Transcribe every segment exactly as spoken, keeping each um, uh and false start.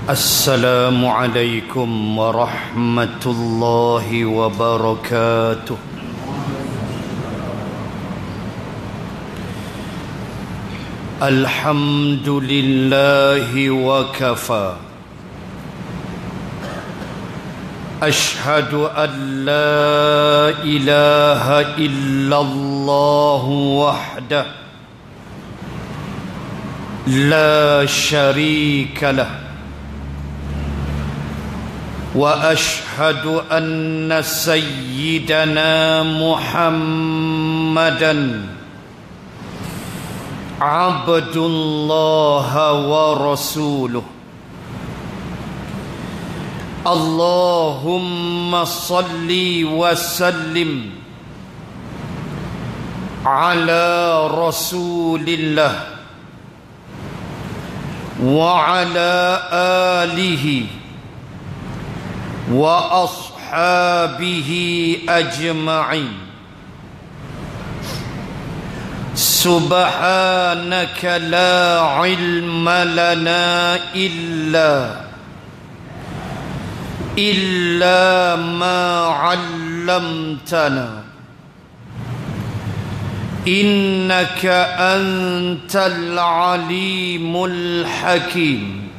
Assalamualaikum warahmatullahi wabarakatuh. Alhamdulillahi wa kafa. Ashhadu an la ilaha illallah wahdah la syarika lah. وأشهد أن سيدنا محمدا عبد الله ورسوله. اللهم صل وسلم على رسول الله وعلى آله wa ashabihi ajma'in. Subhanaka la ilma lana illa illa ma 'allamtana innaka antal alimul hakim.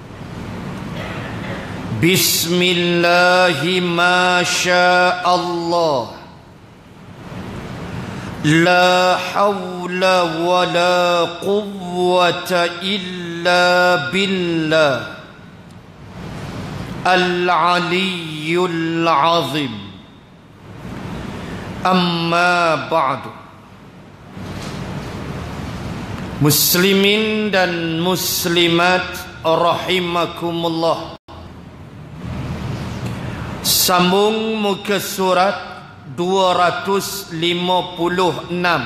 Bismillahi ma syaa Allah, la hawla wa la quwwata illa billah al-aliyyul azim. Amma ba'du. Muslimin dan muslimat rahimakumullah. Sambung muka surat dua ratus lima puluh enam.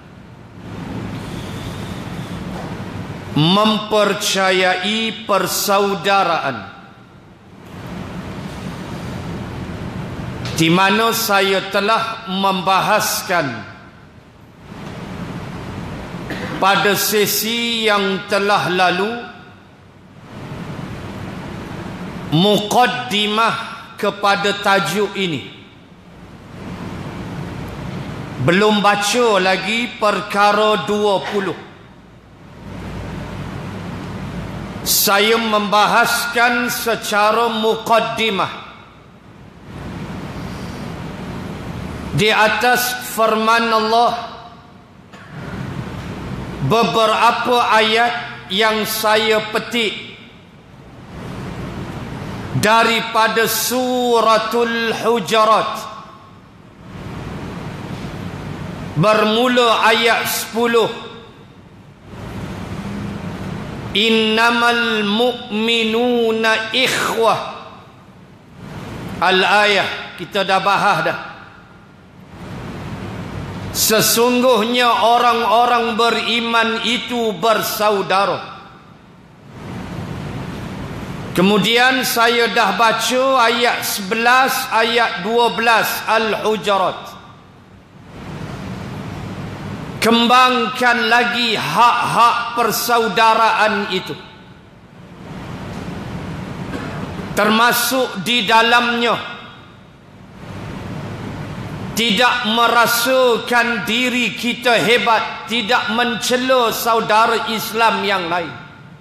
Mempercayai persaudaraan, di mana saya telah membahaskan pada sesi yang telah lalu muqaddimah kepada tajuk ini. Belum baca lagi perkara dua puluh. Saya membahaskan secara muqaddimah di atas firman Allah, beberapa ayat yang saya petik daripada suratul Hujurat, bermula ayat sepuluh. Innamal mu'minuna ikhwah. Al-ayah kita dah bahas dah. Sesungguhnya orang-orang beriman itu bersaudara. Kemudian saya dah baca ayat sebelas, ayat dua belas Al-Hujurat. Kembangkan lagi hak-hak persaudaraan itu. Termasuk di dalamnya tidak merasakan diri kita hebat, tidak mencela saudara Islam yang lain.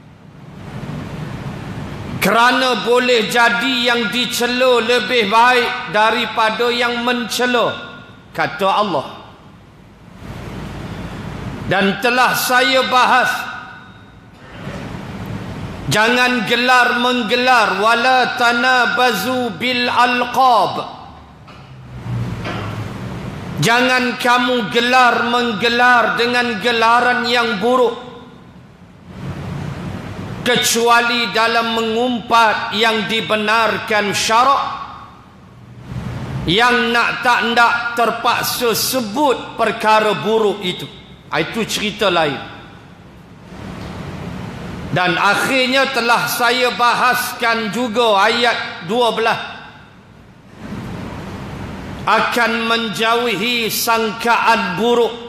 Kerana boleh jadi yang dicela lebih baik daripada yang mencela, kata Allah. Dan telah saya bahas, jangan gelar menggelar, wala tanabazu bil alqab. Jangan kamu gelar menggelar dengan gelaran yang buruk, kecuali dalam mengumpat yang dibenarkan syarak. Yang nak tak nak terpaksa sebut perkara buruk itu, itu cerita lain. Dan akhirnya telah saya bahaskan juga ayat dua belas, akan menjauhi sangkaan buruk.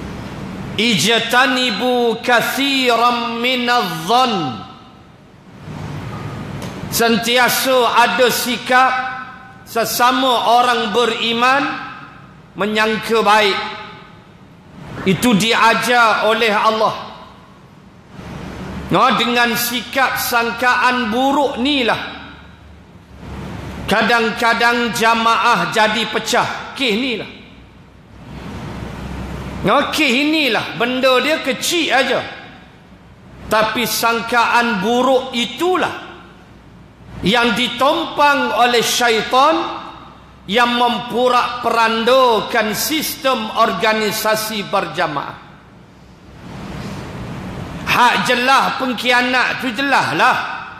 Ijtanibu katsiran minadh-dhann Sentiasa ada sikap sesama orang beriman menyangka baik. Itu diajar oleh Allah. No, dengan sikap sangkaan buruk ni lah kadang-kadang jamaah jadi pecah. Kes ni lah. No, kes inilah benda dia kecil aja. Tapi sangkaan buruk itulah yang ditompang oleh syaitan yang memporak-perandakan sistem organisasi berjamaah. Hak jelas pengkhianat tu jelas lah.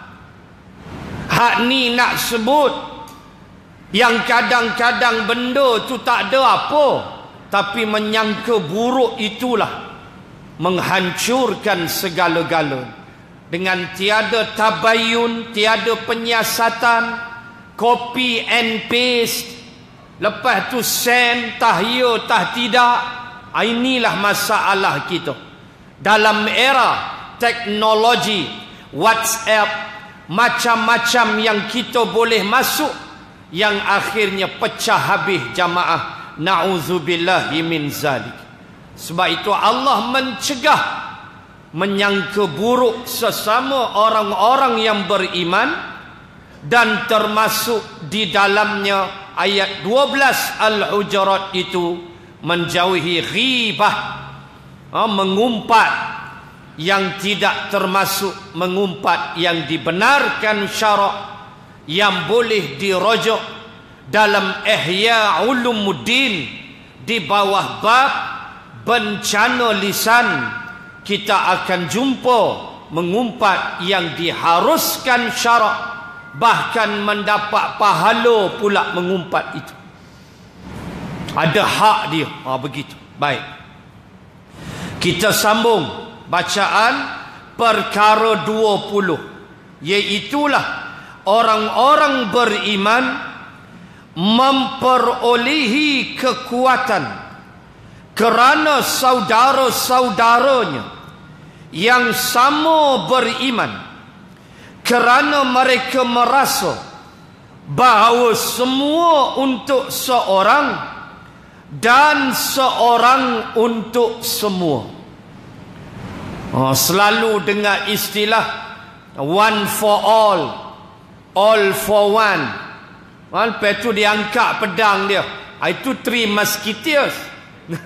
Hak ni nak sebut yang kadang-kadang benda tu tak ada apa, tapi menyangka buruk itulah menghancurkan segala-gala. Dengan tiada tabayun, tiada penyiasatan, copy and paste, lepas tu send, tah ya, tah tidak. Inilah masalah kita. Dalam era teknologi, WhatsApp, macam-macam yang kita boleh masuk, yang akhirnya pecah habis jamaah. Na'udzubillahi min zalik. Sebab itu Allah mencegah menyangka buruk sesama orang-orang yang beriman, dan termasuk di dalamnya ayat dua belas Al-Hujurat itu menjauhi ghibah, mengumpat yang tidak termasuk mengumpat yang dibenarkan syarak, yang boleh dirujuk dalam Ihya Ulumuddin di bawah bab bencana lisan. Kita akan jumpa mengumpat yang diharuskan syarak, bahkan mendapat pahala pula mengumpat itu. Ada hak dia. Ha, begitu. Baik. Kita sambung bacaan perkara dua puluh, iaitulah orang-orang beriman memperolehi kekuatan kerana saudara-saudaranya yang sama beriman, kerana mereka merasa bahawa semua untuk seorang dan seorang untuk semua. Oh, selalu dengar istilah one for all, all for one. Lepas tu dia angkat pedang dia. Itu Three Musketeers.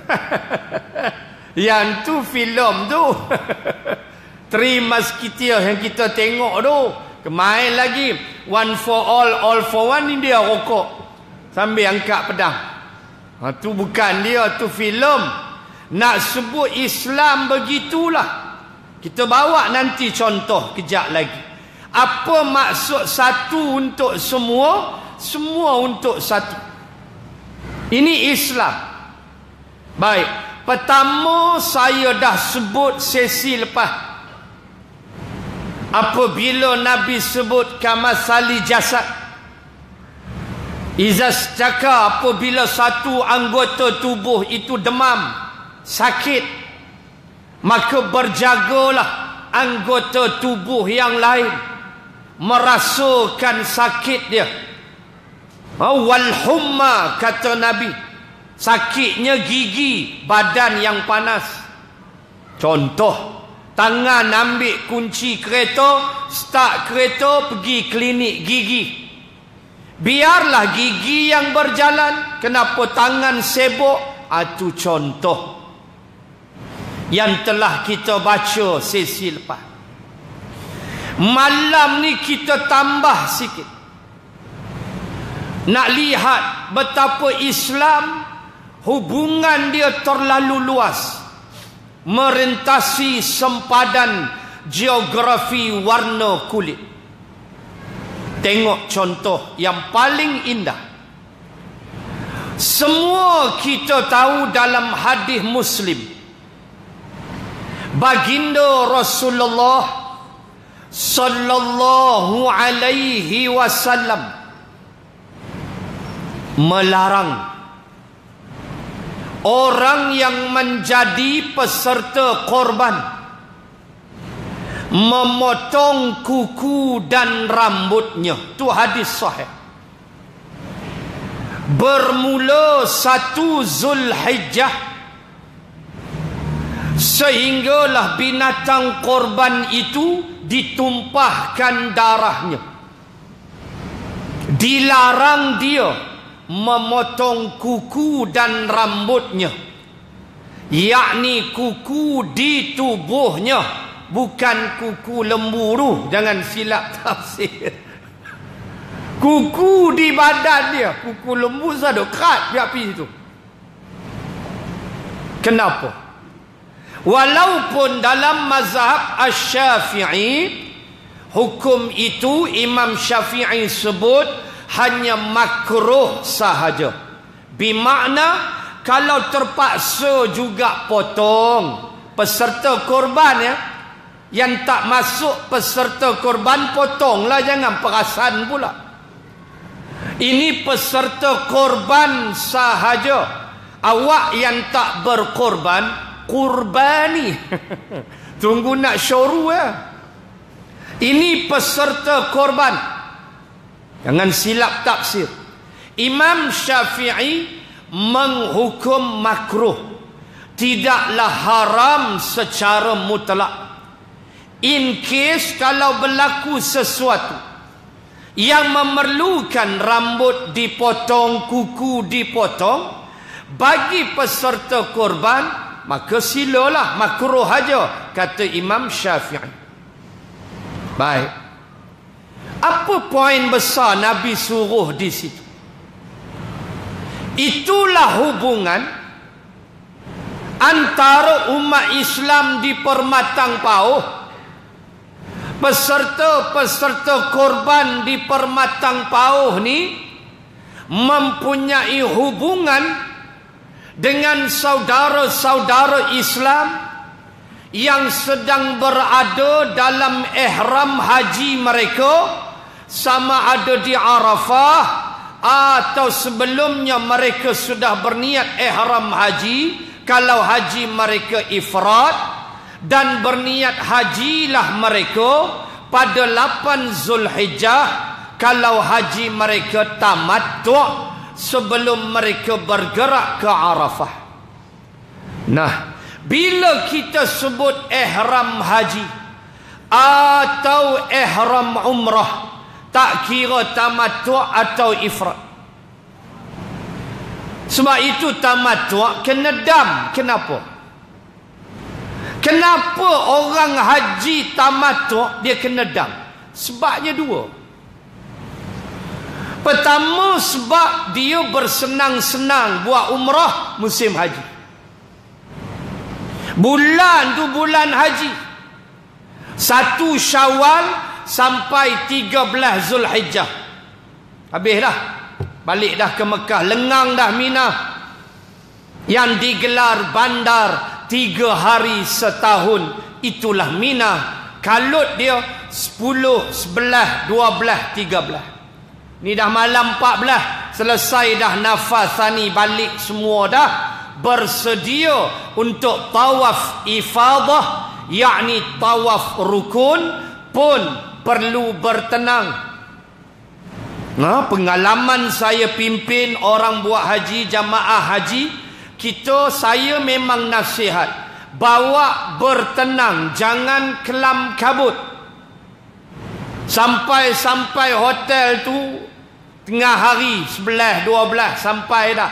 Yang tu filem tu. Three Musketeers yang kita tengok tu. Kemain lagi one for all, all for one, ni dia rokok sambil angkat pedang. Ha, tu bukan dia, tu filem. Nak sebut Islam begitulah. Kita bawa nanti contoh kejap lagi. Apa maksud satu untuk semua, semua untuk satu? Ini Islam. Baik, pertama saya dah sebut sesi lepas. Apabila Nabi sebut kamasali jasad, izas cakap apabila satu anggota tubuh itu demam, sakit, maka berjagalah anggota tubuh yang lain merasakan sakit dia. Wal humma, kata Nabi, sakitnya gigi, badan yang panas. Contoh, tangan ambil kunci kereta, start kereta, pergi klinik gigi. Biarlah gigi yang berjalan, kenapa tangan sibuk? Itu contoh yang telah kita baca sesi lepas. Malam ni kita tambah sikit, nak lihat betapa Islam hubungan dia terlalu luas, merentasi sempadan geografi warna kulit. Tengok contoh yang paling indah. Semua kita tahu dalam hadis Muslim, baginda Rasulullah sallallahu alaihi wasallam melarang orang yang menjadi peserta korban memotong kuku dan rambutnya. Tu hadis sahih. Bermula satu Zulhijjah sehinggalah binatang korban itu ditumpahkan darahnya. Dilarang dia memotong kuku dan rambutnya, yakni kuku di tubuhnya, bukan kuku lembu tu. Jangan silap tafsir. Kuku di badan dia. Kuku lembu sadu kerat dia pergi situ. Kenapa? Walaupun dalam mazhab Asy-Syafi'i, hukum itu Imam Syafi'i sebut hanya makruh sahaja. Bermakna kalau terpaksa juga potong, peserta korban ya, yang tak masuk peserta korban potonglah, jangan perasan pula. Ini peserta korban sahaja. Awak yang tak berkorban, kurbani. Tunggu nak syuru ya. Ini peserta korban. Jangan silap tafsir. Imam Syafi'i menghukum makruh, tidaklah haram secara mutlak. In case kalau berlaku sesuatu yang memerlukan rambut dipotong, kuku dipotong, bagi peserta korban, maka silalah, makruh aja, kata Imam Syafi'i. Baik. Apa poin besar Nabi suruh di situ? Itulah hubungan antara umat Islam di Permatang Pauh, peserta-peserta korban di Permatang Pauh ni mempunyai hubungan dengan saudara-saudara Islam yang sedang berada dalam ihram haji mereka, sama ada di Arafah atau sebelumnya mereka sudah berniat ihram haji, kalau haji mereka ifrad, dan berniat hajilah mereka pada lapan Zulhijjah kalau haji mereka tamattu' sebelum mereka bergerak ke Arafah. Nah, bila kita sebut ihram haji atau ihram umrah, tak kira tamattu' atau ifrad. Sebab itu tamattu' kena dam. Kenapa? Kenapa orang haji tamattu' dia kena dam? Sebabnya dua. Pertama, sebab dia bersenang-senang buat umrah musim haji. Bulan tu bulan haji. Satu Syawal sampai tiga belas Zulhijjah. Habis dah. Balik dah ke Mekah. Lengang dah Mina. Yang digelar bandar tiga hari setahun. Itulah Mina. Kalut dia sepuluh, sebelas, dua belas, tiga belas. Ni dah malam empat belas. Selesai dah nafas thani, balik semua dah. Bersedia untuk tawaf ifadah, yakni tawaf rukun, pun perlu bertenang. Nah, pengalaman saya pimpin orang buat haji, jamaah haji, kita, saya memang nasihat, bawa bertenang, jangan kelam kabut. Sampai-sampai hotel tu tengah hari sebelas, dua belas sampai dah.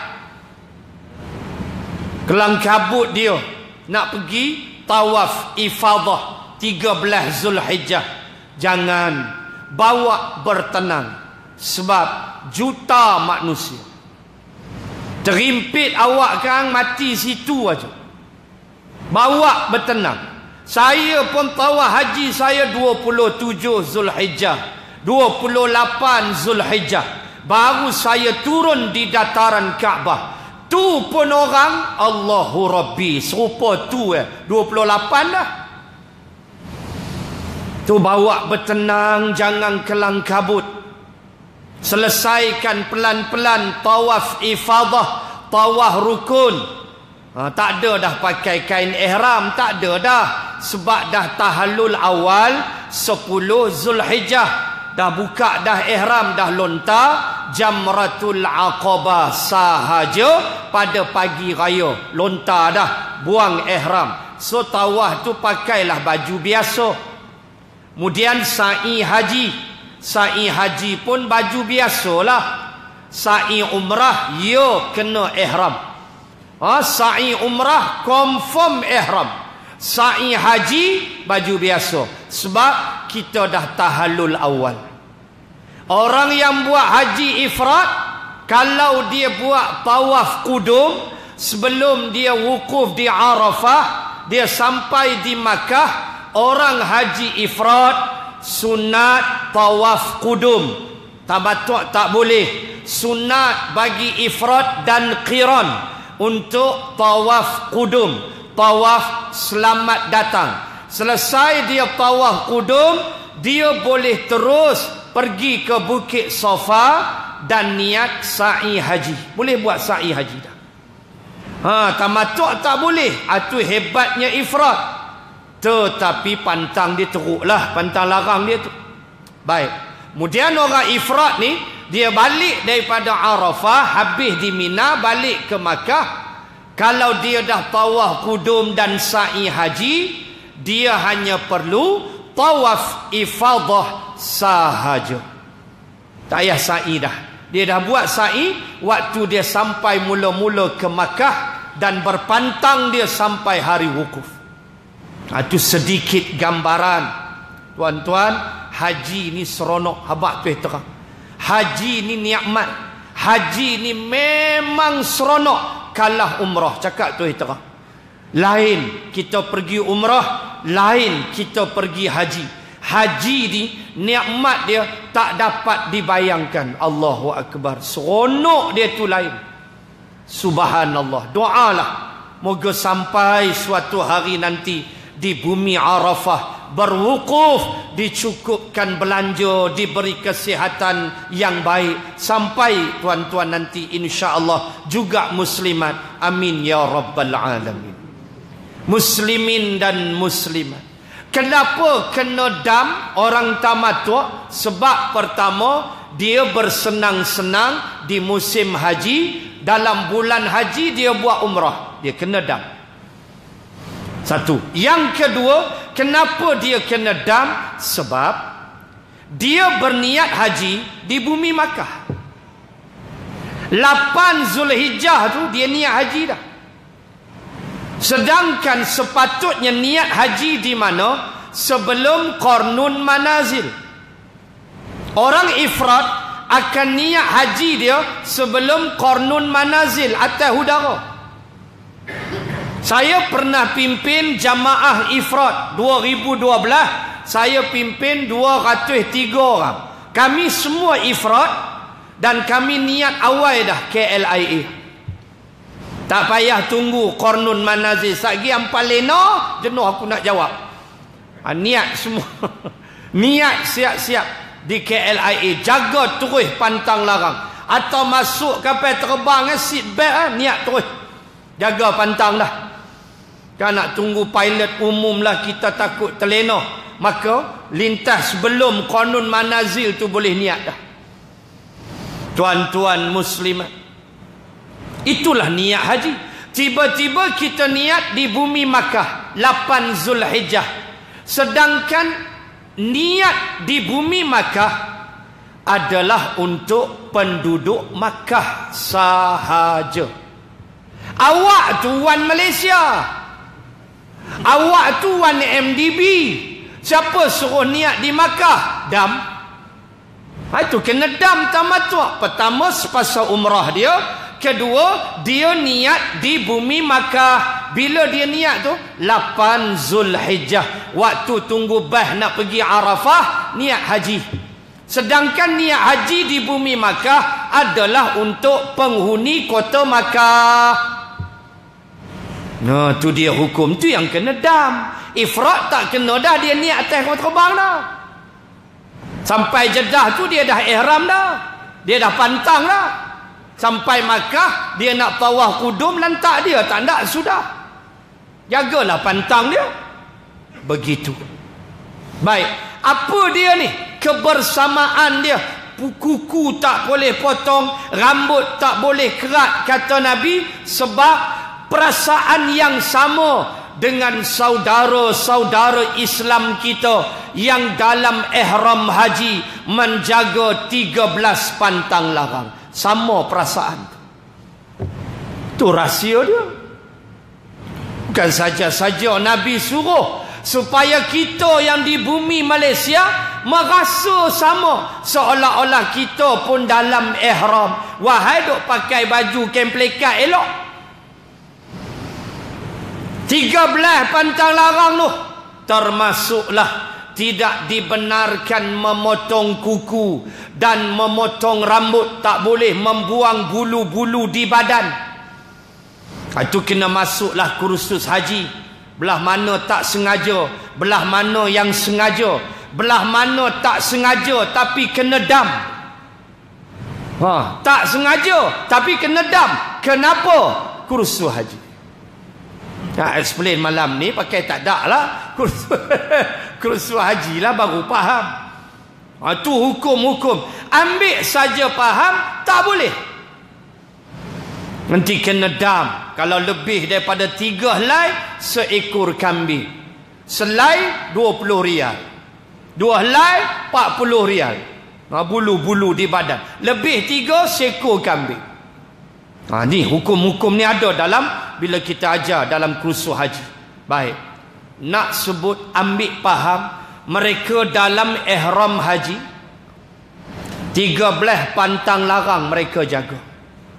Kelang kabut dia nak pergi tawaf ifadah tiga belas Zulhijjah. Jangan bawa bertenang. Sebab juta manusia. Terimpit awak kan mati situ aja. Bawa bertenang. Saya pun tawaf haji saya dua puluh tujuh Zulhijjah, dua puluh lapan Zulhijjah. Baru saya turun di dataran Kaabah. Tu pun orang Allahu Rabbi, serupa tu eh dua puluh lapan dah. Tu bawa bertenang, jangan kelang kabut. Selesaikan pelan-pelan tawaf ifadah, tawaf rukun. Ha, tak ada dah pakai kain ihram, tak ada dah. sebab dah tahallul awal sepuluh Zulhijjah. Dah buka dah ihram, dah lontar Jamratul Aqabah sahaja pada pagi raya. Lontar dah, buang ihram. So tawaf tu pakailah baju biasa. Kemudian sa'i haji. Sa'i haji pun baju biasalah. Sa'i umrah, ya kena ihram. Ha, sa'i umrah confirm ihram. Sa'i haji baju biasa. Sebab kita dah tahallul awal. Orang yang buat haji ifrat, kalau dia buat tawaf qudum, sebelum dia wukuf di Arafah, dia sampai di Makkah, orang haji ifrat sunat tawaf qudum. Tamattu' tak boleh. Sunat bagi ifrat dan qiran untuk tawaf qudum, tawaf selamat datang. Selesai dia tawaf qudum, dia boleh terus pergi ke Bukit Safa dan niat sa'i haji. Boleh buat sa'i haji dah. Ha, tamattu' tak boleh. Itu hebatnya ifrat. Tetapi pantang dia teruklah, pantang larang dia tu. Baik. Kemudian orang ifrat ni, dia balik daripada Arafah, habis di Mina, balik ke Makkah. Kalau dia dah tawaf qudum dan sa'i haji, dia hanya perlu tawaf ifadah sahaja. Tak payah sa'i dah. Dia dah buat sa'i waktu dia sampai mula-mula ke Makkah dan berpantang dia sampai hari wukuf. Itu sedikit gambaran. Tuan-tuan, haji ni seronok. Habaq tu terang. Haji ni nikmat. Haji ni memang seronok kalah umrah. Cakap tu terang. Lain kita pergi umrah, lain kita pergi haji. Haji ni nikmat dia tak dapat dibayangkan. Allahu Akbar. Seronok dia tu lain. Subhanallah. Doalah moga sampai suatu hari nanti di bumi Arafah berwukuf, dicukupkan belanja, diberi kesihatan yang baik, sampai tuan-tuan nanti insya-Allah juga muslimat. Amin ya rabbal alamin. Muslimin dan muslimat, kenapa kena dam orang tamattu'? Sebab pertama, dia bersenang-senang di musim haji. Dalam bulan haji dia buat umrah, dia kena dam. Satu. Yang kedua, kenapa dia kena dam? Sebab dia berniat haji di bumi Makkah. lapan Zulhijjah tu dia niat haji dah. Sedangkan sepatutnya niat haji di mana? Sebelum Qarnun Manazil. Orang ifrat akan niat haji dia sebelum Qarnun Manazil, atas udara. Saya pernah pimpin jamaah ifrat dua ribu dua belas. Saya pimpin dua ratus tiga orang. Kami semua ifrat dan kami niat awal dah K L I A. Tak payah tunggu Qarnun Manazil. Sagi ampal lena, jenuh aku nak jawab. Ha, niat semua. Niat siap-siap di K L I A. Jaga terus pantang larang. Atau masuk kapal terbang, seat belt, ha, niat terus. Jaga pantang dah. Kan nak tunggu pilot umum lah, kita takut terlena. Maka lintas sebelum Qarnun Manazil tu boleh niat dah. Tuan-tuan muslimat, itulah niat haji. Tiba-tiba kita niat di bumi Makkah lapan Zulhijjah. Sedangkan niat di bumi Makkah adalah untuk penduduk Makkah sahaja. Awak tu wan Malaysia, awak tu wan M D B. Siapa suruh niat di Makkah? Dam. Ha, itu kena dam tamattu'. Pertama sepasal umrah dia. Kedua, dia niat di bumi Makkah. Bila dia niat tu? lapan Zulhijjah. Waktu tunggu bah nak pergi Arafah, niat haji. Sedangkan niat haji di bumi Makkah adalah untuk penghuni kota Makkah. Nah, tu dia hukum tu yang kena dam. Ifrat tak kena dah, dia niat atas kapal terbang dah. Sampai Jeddah tu dia dah ihram dah. Dia dah pantang dah. Sampai Makkah dia nak tawaf qudum, lantak dia tak nak sudah. Jagalah pantang dia. begitu. Baik, apa dia ni? Kebersamaan dia. Kuku tak boleh potong, rambut tak boleh kerat, kata Nabi, sebab perasaan yang sama dengan saudara-saudara Islam kita yang dalam ihram haji menjaga tiga belas pantang larang. Sama perasaan. Itu rahsia dia. Bukan saja-saja Nabi suruh supaya kita yang di bumi Malaysia merasa sama, seolah-olah kita pun dalam ihram. Wahai duk pakai baju kemplekat elok, tiga belas pantang larang tu termasuklah tidak dibenarkan memotong kuku dan memotong rambut. Tak boleh membuang bulu-bulu di badan. Itu kena masuklah kursus haji. Belah mana tak sengaja, belah mana yang sengaja, belah mana tak sengaja tapi kena dam. Ha, tak sengaja tapi kena dam. Kenapa? Kursus haji. Nak explain malam ni pakai tak dak lah. Kursus, kursus haji lah baru faham. Ha, tu hukum-hukum. Ambil saja faham, tak boleh. Nanti kena dam. Kalau lebih daripada tiga helai, seekor kambing. Selai dua puluh rial. Dua helai empat puluh rial. Ha, bulu-bulu di badan. Lebih tiga, seekor kambing. Ha, ni hukum-hukum ni ada dalam bila kita ajar dalam kursus haji. Baik. Nak sebut ambil faham, mereka dalam ihram haji tiga belas pantang larang mereka jaga.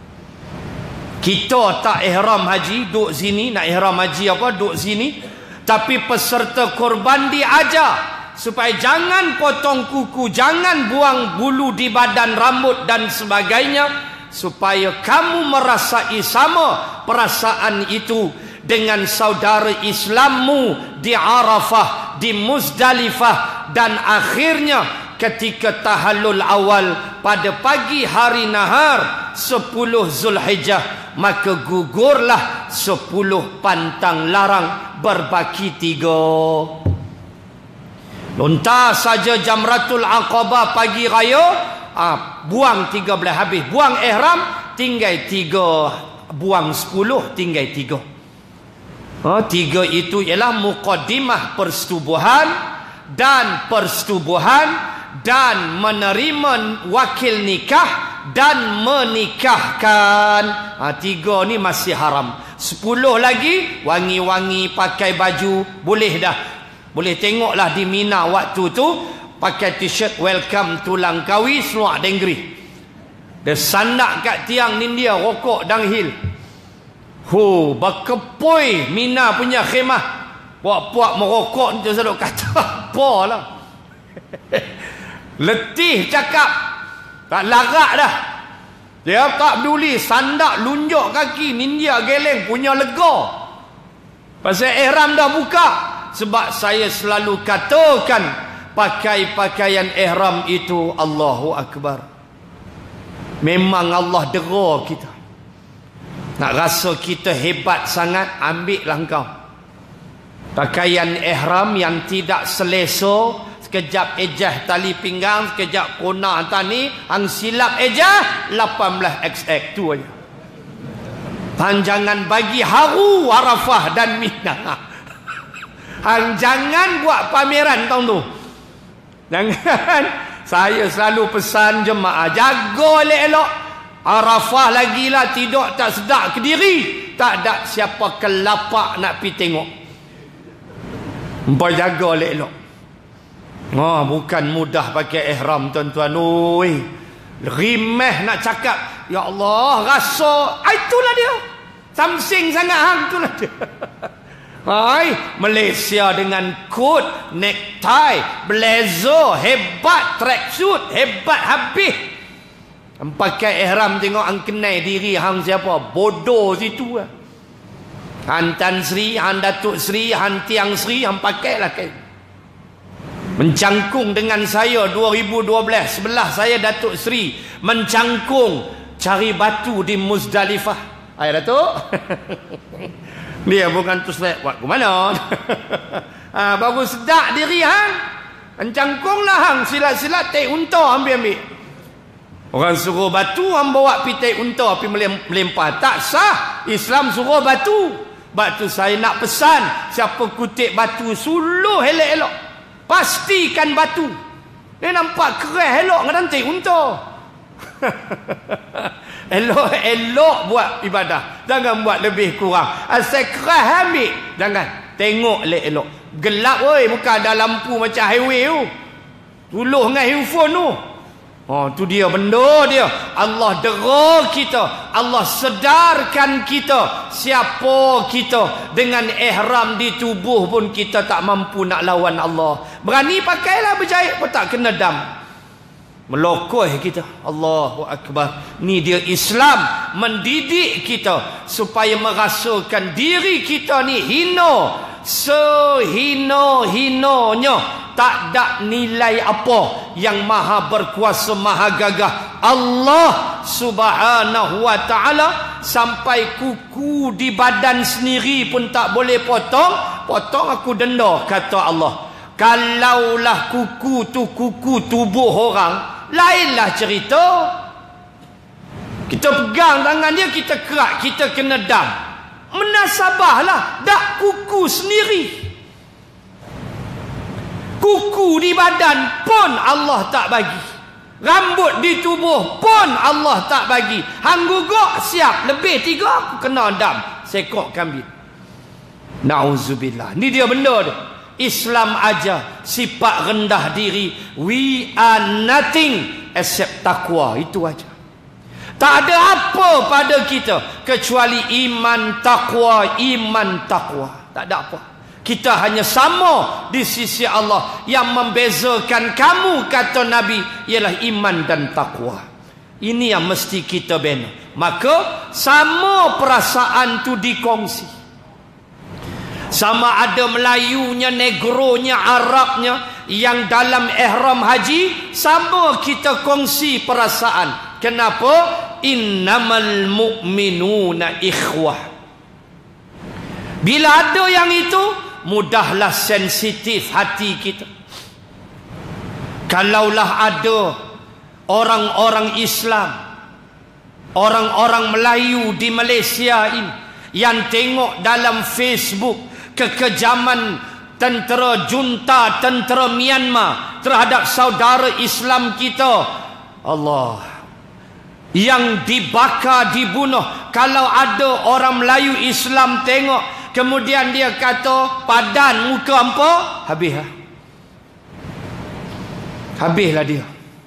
Kita tak ihram haji, duduk sini, nak ihram haji apa, duduk sini. Tapi peserta korban diajar supaya jangan potong kuku, jangan buang bulu di badan, rambut dan sebagainya, supaya kamu merasai sama perasaan itu dengan saudara Islammu di Arafah, di Muzdalifah, dan akhirnya ketika tahallul awal pada pagi hari nahar sepuluh Zulhijjah, maka gugurlah sepuluh pantang larang berbaki tiga. Lontar saja Jamratul Aqabah pagi raya, ah, buang tiga belas habis. Buang ihram, tinggal tiga. Buang sepuluh, tinggal tiga. Oh, tiga itu ialah muqaddimah persetubuhan dan persetubuhan dan menerima wakil nikah dan menikahkan. Ha, tiga ni masih haram. Sepuluh lagi, wangi-wangi, pakai baju, boleh dah. Boleh tengoklah di Mina waktu tu, pakai t-shirt welcome to Langkawi, seluar dengri. Dia sandak kat tiang ni dia, rokok downhill. Hu, berkepoi Mina punya khemah. Puak-puak merokok ni selalu kata, apa lah. Letih cakap, tak larat dah. Dia tak peduli, sandak lunjuk kaki, ninja geleng, punya lega. Pasal ihram dah buka. Sebab saya selalu katakan, pakai pakaian ihram itu Allahu Akbar. Memang Allah dera kita. Nak rasa kita hebat sangat, ambillah engkau pakaian ihram yang tidak selesa. Sekejap ejah tali pinggang, sekejap kona tani, hang silap ejah lapan belas X X tu aja. Panjangan bagi haru Arafah dan Mina. Hang jangan buat pameran tahun tu. Jangan. Saya selalu pesan jemaah, jaga elok-elok. Arafah lagi lah, tidur tak sedap ke diri. Tak ada siapa kelapak nak pergi tengok. Empat jaga elok-elok. Oh, bukan mudah pakai ihram tuan-tuan. Oi, rimeh nak cakap, ya Allah, rasa itulah dia. Samsing sangat hang, itulah dia. Hai, Malaysia dengan coat, necktie, blazer, hebat, tracksuit, hebat habis. Hang pakai ihram, tengok hang kenal diri hang siapa, bodoh situ lah. Han Tan Sri, Han Datuk Sri, Han Tiang Sri, hang pakailah kain. Mencangkung dengan saya dua ribu dua belas, sebelah saya Datuk Sri mencangkung cari batu di Muzdalifah. Ayah Datuk. Dia bukan tu selek buat ke mana. Ha, baru sedak diri hang. Encangkung lah hang silat-silat tai unta ambil-ambil. Orang suruh batu hang bawa pi tai unta pi melempar. Tak sah. Islam suruh batu. Batu saya nak pesan, siapa kutip batu suluh elok-elok. Pastikan batu. Dia nampak kerah elok dengan tai unta. Elok-elok buat ibadah, jangan buat lebih kurang. Asal kerah ambil, jangan. Tengok elok-elok. Gelap oi, bukan ada lampu macam highway tu. Tuluh dengan handphone tu. Oh, tu dia benda dia. Allah dera kita, Allah sedarkan kita siapa kita. Dengan ihram di tubuh pun kita tak mampu nak lawan Allah. Berani pakailah berjahit pun tak kena dam. Melokoh kita. Allahu Akbar. Ni dia Islam mendidik kita supaya merasakan diri kita ni hina, sehina-hinanya. Tak ada nilai apa yang maha berkuasa, maha gagah Allah subhanahu wa ta'ala. Sampai kuku di badan sendiri pun tak boleh potong. Potong aku denda, kata Allah. Kalaulah kuku tu kuku tubuh orang, lainlah cerita. Kita pegang tangan dia, kita kerak, kita kena dam. Menasabahlah, dak kuku sendiri. Kuku di badan pun Allah tak bagi. Rambut di tubuh pun Allah tak bagi. Hang guguk siap, lebih tiga aku kena dam sekok kambing. Nauzubillah. Ni dia benda dia. Islam aja sifat rendah diri. We are nothing except takwa. Itu aja. Tak ada apa pada kita kecuali iman takwa, iman takwa. Tak ada apa. Kita hanya sama di sisi Allah. Yang membezakan kamu, kata Nabi, ialah iman dan takwa. Ini yang mesti kita bina. Maka sama perasaan tu dikongsi. Sama ada Melayunya, Negronya, Arabnya, yang dalam ihram haji, sama kita kongsi perasaan. Kenapa? Innamal mu'minuna ikhwah. Bila ada yang itu, mudahlah sensitif hati kita. Kalaulah ada orang-orang Islam, orang-orang Melayu di Malaysia ini yang tengok dalam Facebook kekejaman tentera junta, tentera Myanmar terhadap saudara Islam kita, Allah, yang dibakar, dibunuh. Kalau ada orang Melayu Islam tengok, kemudian dia kata padan muka hampa, habis lah. Habislah dia.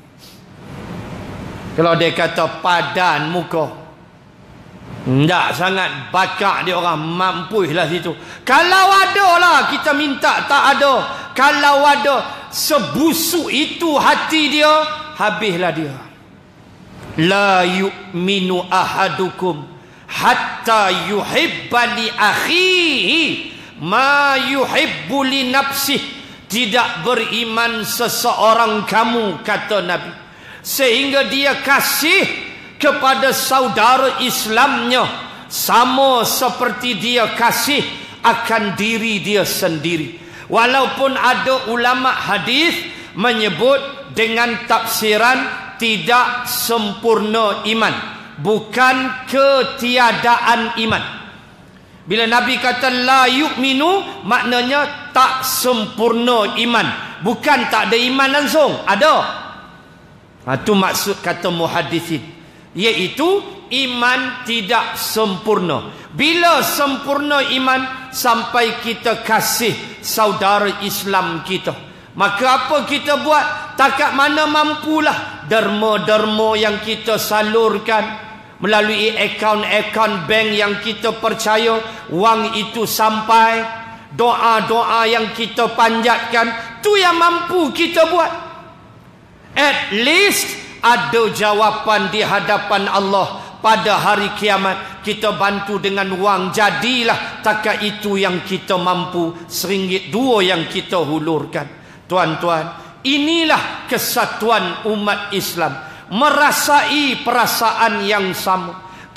Kalau dia kata padan muka, tidak sangat bakar dia orang, mampulah situ. Kalau ada lah kita minta, tak ada. Kalau ada, sebusuk itu hati dia, habislah dia. La yu'minu ahadukum hatta yuhibba li akhihi ma yuhibbu li nafsihi. Tidak beriman seseorang kamu, kata Nabi, sehingga dia kasih kepada saudara Islamnya sama seperti dia kasih akan diri dia sendiri. Walaupun ada ulama hadis menyebut dengan tafsiran tidak sempurna iman, bukan ketiadaan iman. Bila Nabi kata la yu'minu, maknanya tak sempurna iman, bukan tak ada iman langsung, ada. Itu maksud kata muhaddisin, iaitu iman tidak sempurna. Bila sempurna iman, sampai kita kasih saudara Islam kita. Maka apa kita buat? Takat mana mampulah, derma-derma yang kita salurkan melalui akaun-akaun bank yang kita percaya, wang itu sampai, doa-doa yang kita panjatkan, tu yang mampu kita buat. At least ada jawapan di hadapan Allah pada hari kiamat. Kita bantu dengan wang, jadilah takat itu yang kita mampu, seringgit dua yang kita hulurkan. Tuan-tuan, inilah kesatuan umat Islam, merasai perasaan yang sama.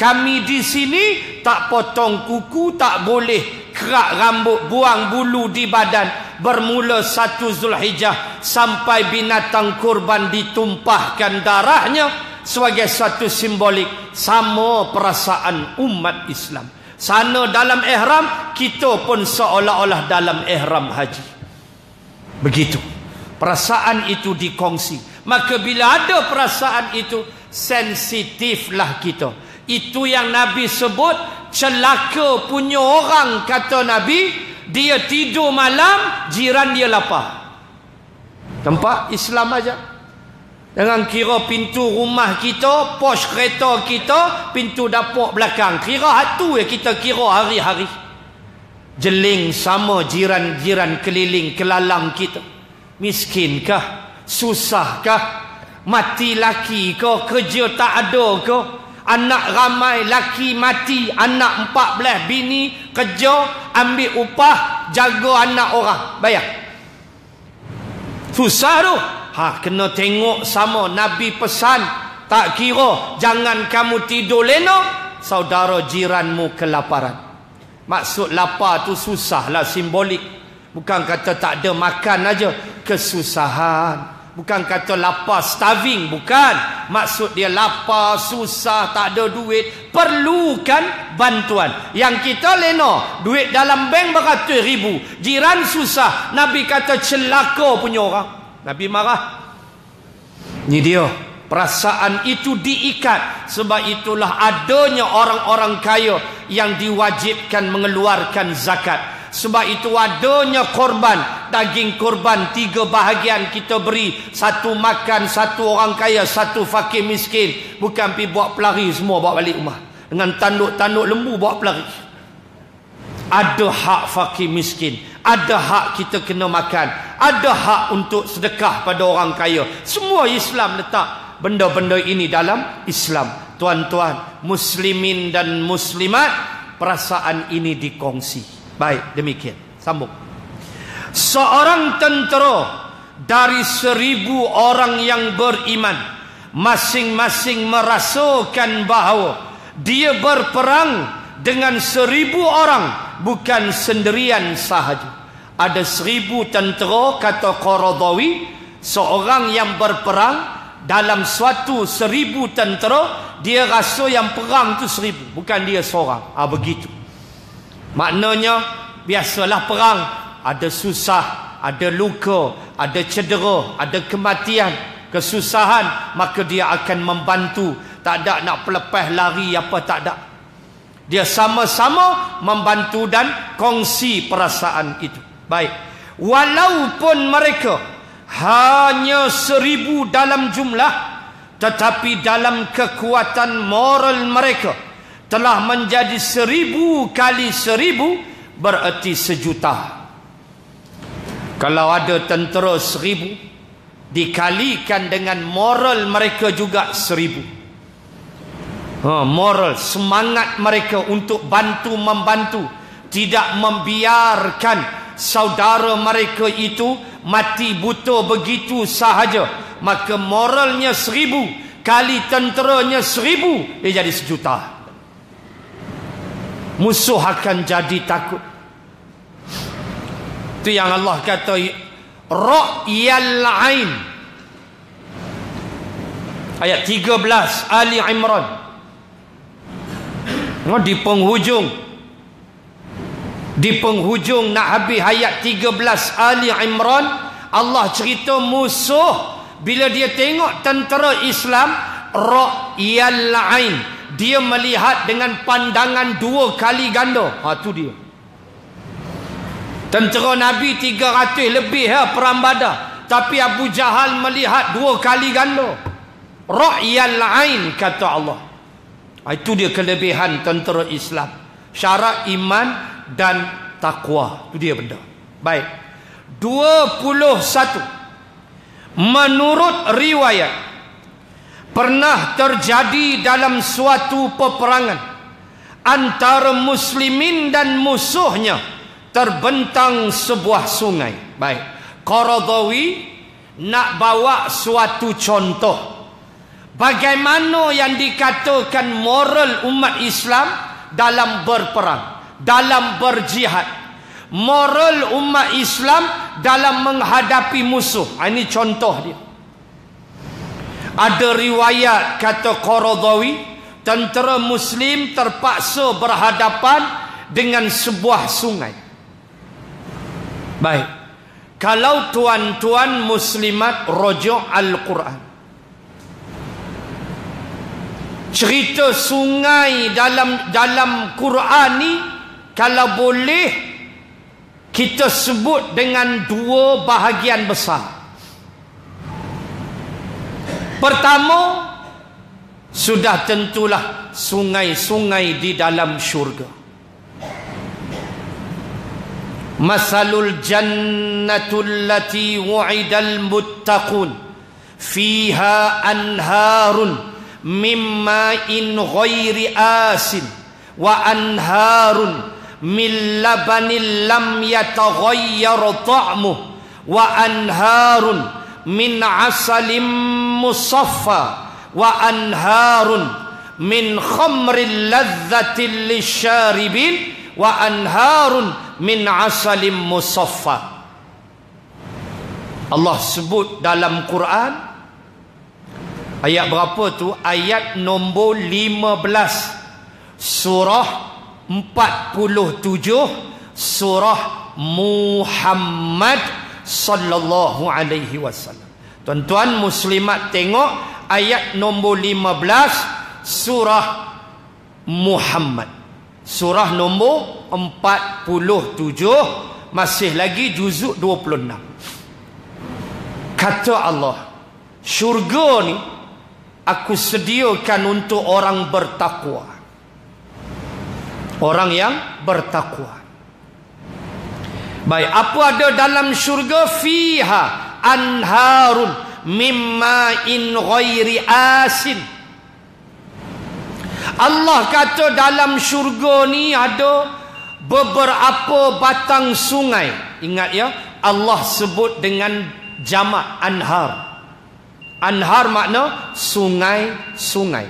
Kami di sini tak potong kuku, tak boleh kerak rambut, buang bulu di badan. Bermula satu Zulhijjah sampai binatang kurban ditumpahkan darahnya sebagai satu simbolik. Sama perasaan umat Islam. Sana dalam ihram, kita pun seolah-olah dalam ihram haji. Begitu. Perasaan itu dikongsi. Maka bila ada perasaan itu, sensitiflah kita. Itu yang Nabi sebut celaka punya orang, kata Nabi. Dia tidur malam, jiran dia lapar. Nampak? Islam aja. Jangan kira pintu rumah kita, pos kereta kita, pintu dapur belakang. Kira hatu ya kita kira hari-hari. Jeling sama jiran-jiran keliling kelalang kita. Miskinkah? Susahkah? Mati laki ke? Kerja tak ada ke? Anak ramai, laki mati, anak empat belas bini, kerja, ambil upah, jaga anak orang, bayar. Susah tu. Ha, kena tengok sama. Nabi pesan, tak kira, jangan kamu tidur lena, saudara jiranmu kelaparan. Maksud lapar tu susahlah, simbolik. Bukan kata tak ada makan aja, kesusahan. Bukan kata lapar, starving. Bukan. Maksud dia lapar, susah, tak ada duit. Perlukan bantuan. Yang kita lena, duit dalam bank beratus ribu. Jiran susah. Nabi kata celaka punya orang. Nabi marah. Ni dia. Perasaan itu diikat. Sebab itulah adanya orang-orang kaya yang diwajibkan mengeluarkan zakat. Sebab itu adanya korban. Daging korban tiga bahagian kita beri. Satu makan, satu orang kaya, satu fakir miskin. Bukan pergi buat pelari semua bawa balik rumah. Dengan tanduk-tanduk lembu bawa pelari. Ada hak fakir miskin. Ada hak kita kena makan. Ada hak untuk sedekah pada orang kaya. Semua Islam letak benda-benda ini dalam Islam. Tuan-tuan, muslimin dan muslimat, perasaan ini dikongsi. Baik, demikian. Sambung. Seorang tentera dari seribu orang yang beriman, masing-masing merasakan bahawa dia berperang dengan seribu orang, bukan sendirian sahaja. Ada seribu tentera, kata Qaradawi, seorang yang berperang dalam suatu seribu tentera, dia rasa yang perang tu seribu, bukan dia seorang. Ah, begitu. Maknanya, biasalah perang. Ada susah, ada luka, ada cedera, ada kematian, kesusahan. Maka dia akan membantu. Tak ada nak pelepah lari apa, tak ada. Dia sama-sama membantu dan kongsi perasaan itu. Baik. Walaupun mereka hanya seribu dalam jumlah, tetapi dalam kekuatan moral mereka telah menjadi seribu kali seribu, bererti sejuta. Kalau ada tentera seribu, dikalikan dengan moral mereka juga seribu. Ha, moral, semangat mereka untuk bantu-membantu. Tidak membiarkan saudara mereka itu mati buta begitu sahaja. Maka moralnya seribu, kali tenteranya seribu, dia jadi sejuta. Musuh akan jadi takut. Itu yang Allah kata ra'yal ain. Ayat tiga belas Ali Imran. Di penghujung Di penghujung nak habis ayat tiga belas Ali Imran, Allah cerita musuh bila dia tengok tentera Islam, ra'yal ain, dia melihat dengan pandangan dua kali ganda. Ha, tu dia. Tentera Nabi tiga ratus lebih ya, perang Badar. Tapi Abu Jahal melihat dua kali ganda. Ra'yal ain, kata Allah. Ha, itu dia kelebihan tentera Islam. Syarat iman dan takwa. Itu dia benda. Baik. dua puluh satu. Menurut riwayat, pernah terjadi dalam suatu peperangan antara muslimin dan musuhnya, terbentang sebuah sungai. Baik. Qaradawi nak bawa suatu contoh bagaimana yang dikatakan moral umat Islam dalam berperang, dalam berjihad, moral umat Islam dalam menghadapi musuh. Ini contoh dia. Ada riwayat kata Qaradawi, tentera Muslim terpaksa berhadapan dengan sebuah sungai. Baik, kalau tuan-tuan muslimat rujuk Al-Quran, cerita sungai dalam dalam Quran ni, kalau boleh kita sebut dengan dua bahagian besar. Pertama, sudah tentulah sungai-sungai di dalam syurga. Masalul jannatul lati wu'idal muttaqun fiha anharun mimma in ghairi asin wa anharun min labanin lam yataghayyar ta'muh wa anharun min asalim musaffa wa anharun min khamrin ladzatin lisyaribin wa anharun min asalim musaffa. Allah sebut dalam Quran, ayat berapa tu? Ayat nombor lima belas surah empat puluh tujuh surah Muhammad sallallahu alaihi wasallam. Tuan-tuan muslimat tengok ayat nombor lima belas surah Muhammad, surah nombor empat puluh tujuh, masih lagi juzuk dua puluh enam. Kata Allah, syurga ni aku sediakan untuk orang bertakwa, orang yang bertakwa. Baik, apa ada dalam syurga? Fiha anharun mimma in ghairi asin. Allah kata dalam syurga ni ada beberapa batang sungai. Ingat ya, Allah sebut dengan jamak anhar. Anhar makna sungai-sungai.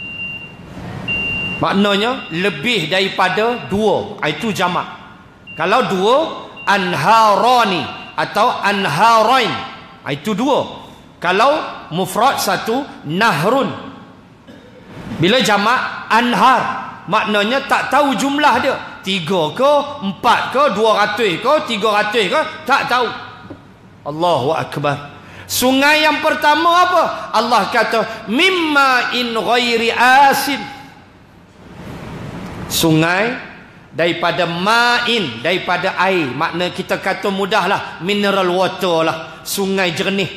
Maknanya lebih daripada dua. Itu jamak. Kalau dua, anharani atau anharain. Itu dua. Kalau mufrad satu, nahrun. Bila jamak anhar, maknanya tak tahu jumlah dia. Tiga ke, empat ke, dua ratus ke, tiga ratus ke, tak tahu. Allahu Akbar. Sungai yang pertama apa? Allah kata mimma in ghairi asin. Sungai daripada ma'in, daripada air. Makna kita kata mudahlah, mineral water lah, sungai jernih.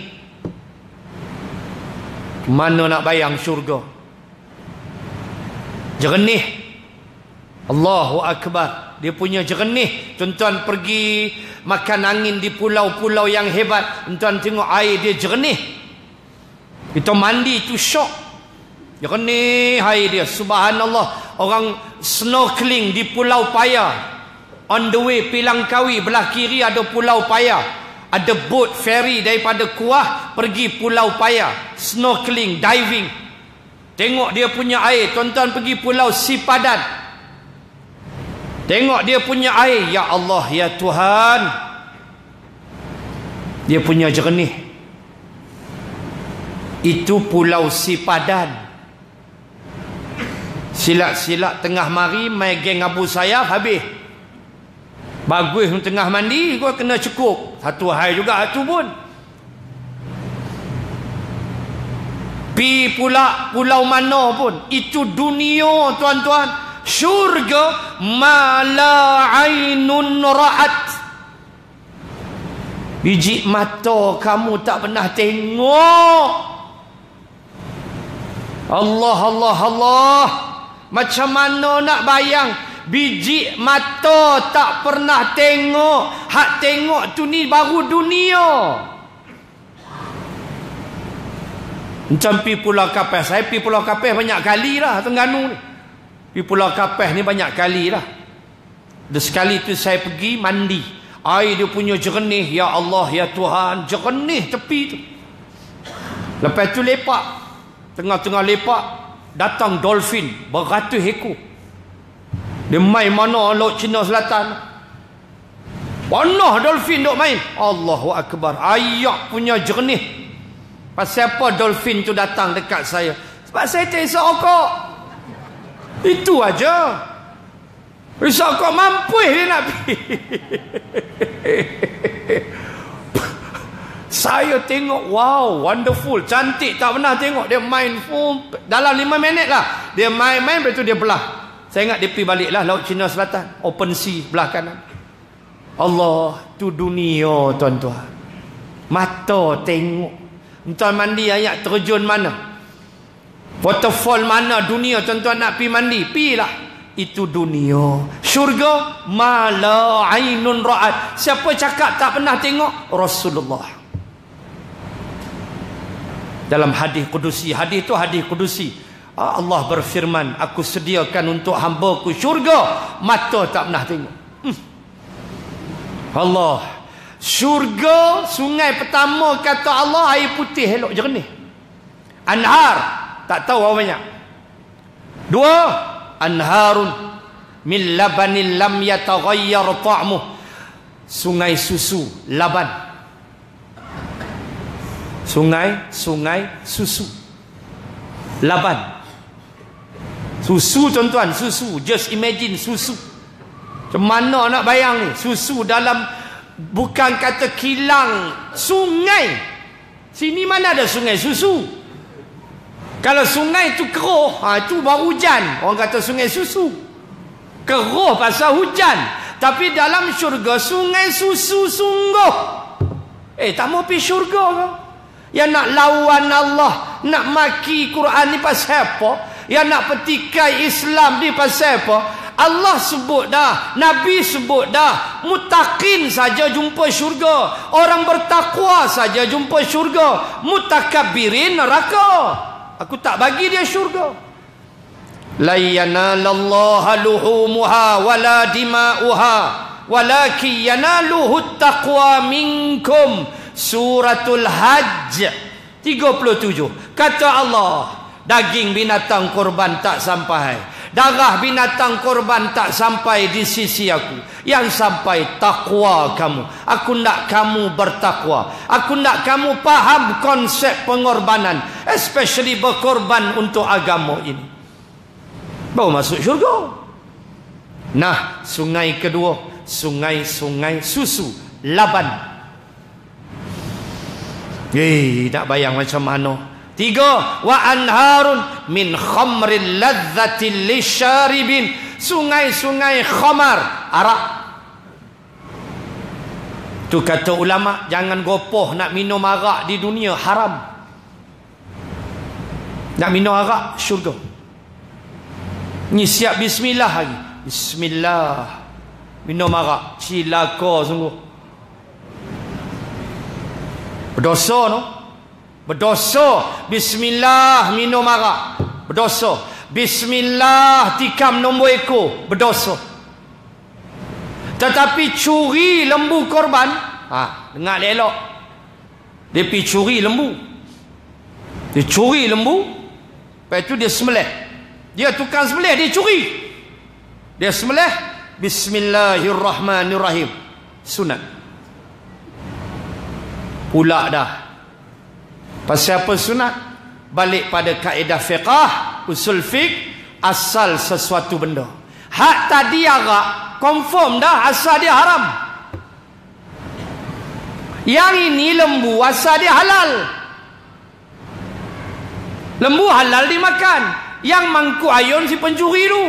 Mana nak bayang syurga jernih. Allahu Akbar. Dia punya jernih. Tuan-tuan pergi makan angin di pulau-pulau yang hebat, tuan-tuan tengok air dia jernih. Kita mandi tu syok, jernih air dia. Subhanallah. Orang snorkeling di Pulau Paya, on the way Pilangkawi, belah kiri ada Pulau Paya, ada boat ferry daripada Kuah pergi Pulau Paya, snorkeling, diving. Tengok dia punya air. Tuan-tuan pergi Pulau Sipadan, tengok dia punya air. Ya Allah, ya Tuhan, dia punya jernih. Itu Pulau Sipadan. Silat-silat tengah mari, mai geng Abu Sayyaf habis. Bagus tengah mandi, kau kena cukup. Satu hari juga itu pun. Pi pula pulau mana pun, itu dunia tuan-tuan. Syurga mala ainun ra'at. Biji mata kamu tak pernah tengok. Allah, Allah, Allah. Macam mana nak bayang? Biji mata tak pernah tengok. Hak tengok tu ni baru dunia. Macam pi Pulau Kapeh. Saya pi Pulau Kapeh banyak kali lah, Terengganu ni. Pi Pulau Kapeh ni banyak kali lah. Dan sekali tu saya pergi mandi. Air dia punya jernih. Ya Allah, ya Tuhan, jernih tepi tu. Lepas tu lepak. Tengah-tengah lepak datang dolphin beratus ekor. Dia main mana laut Cina Selatan. Mana dolphin duk main. Allahu Akbar. Ayak punya jernih. Pasal apa dolphin tu datang dekat saya? Sebab saya tak isap rokok. Itu aja. Isap rokok mampus dia nak pergi. Saya tengok, wow, wonderful, cantik, tak pernah tengok. Dia main full, dalam lima minit lah. Dia main-main, lepas tu dia belah. Saya ingat dia pergi balik lah Laut Cina Selatan, open sea belah kanan. Allah, tu dunia tuan-tuan. Mata tengok. Tuan mandi ayat terjun mana, waterfall mana dunia tuan-tuan nak pergi mandi, pergilah. Itu dunia. Syurga ma la ainun ra'at. Siapa cakap tak pernah tengok? Rasulullah. Dalam hadis kudusi, hadis itu hadis kudusi, Allah berfirman, aku sediakan untuk hamba-Ku syurga, mata tak pernah tengok. hmm. Allah, syurga, sungai pertama kata Allah air putih elok jernih. Anhar, tak tahu berapa banyak. Dua, anharun min labanin lam yataghayyar ta'muh, sungai susu laban. Sungai, sungai susu laban. Susu tuan-tuan, susu. Just imagine susu. Macam mana nak bayang ni? Susu dalam, bukan kata kilang, sungai. Sini mana ada sungai susu? Kalau sungai tu keruh, ha, tu baru hujan. Orang kata sungai susu. Keruh pasal hujan. Tapi dalam syurga sungai susu sungguh. Eh, tak mau pergi syurga ke? Yang nak lawan Allah, nak maki Quran ni pasal apa? Yang nak petikai Islam ni pasal apa? Allah sebut dah, Nabi sebut dah, muttaqin saja jumpa syurga, orang bertakwa saja jumpa syurga, mutakabbirin neraka. Aku tak bagi dia syurga. La yanalallaha luhumuha wala dima'uha walakin yanaluhu taqwa minkum. Suratul Hajj tiga puluh tujuh. Kata Allah, daging binatang korban tak sampai, darah binatang korban tak sampai di sisi aku. Yang sampai takwa kamu. Aku nak kamu bertakwa. Aku nak kamu faham konsep pengorbanan, especially berkorban untuk agama ini, baru masuk syurga. Nah, sungai kedua, sungai-sungai susu laban. Eh, nak bayang macam mana? Tiga, wa anharun min khamril ladzatil lisyaribin, sungai-sungai khamar, arak. Tu kata ulama, jangan gopoh nak minum arak di dunia, haram. Nak minum arak syurga. Ni siap bismillah lagi. Bismillah. Minum arak, cilaka sungguh. Berdosa no? Berdosa. Bismillah minum arak, berdosa. Bismillah tikam nombor ekor, berdosa. Tetapi curi lembu korban, ha, dengar elok. Dia pergi curi lembu. Dia curi lembu, lepas tu dia sembelih. Dia tukang sembelih, dia curi. Dia sembelih, Bismillahirrahmanirrahim, sunat. Pula dah. Pasal apa sunat? Balik pada kaedah fiqah, usul fiqh, asal sesuatu benda. Hak tadi arak, confirm dah asal dia haram. Yang ini lembu, asal dia halal. Lembu halal dimakan. Yang mangkuk ayun si pencuri tu.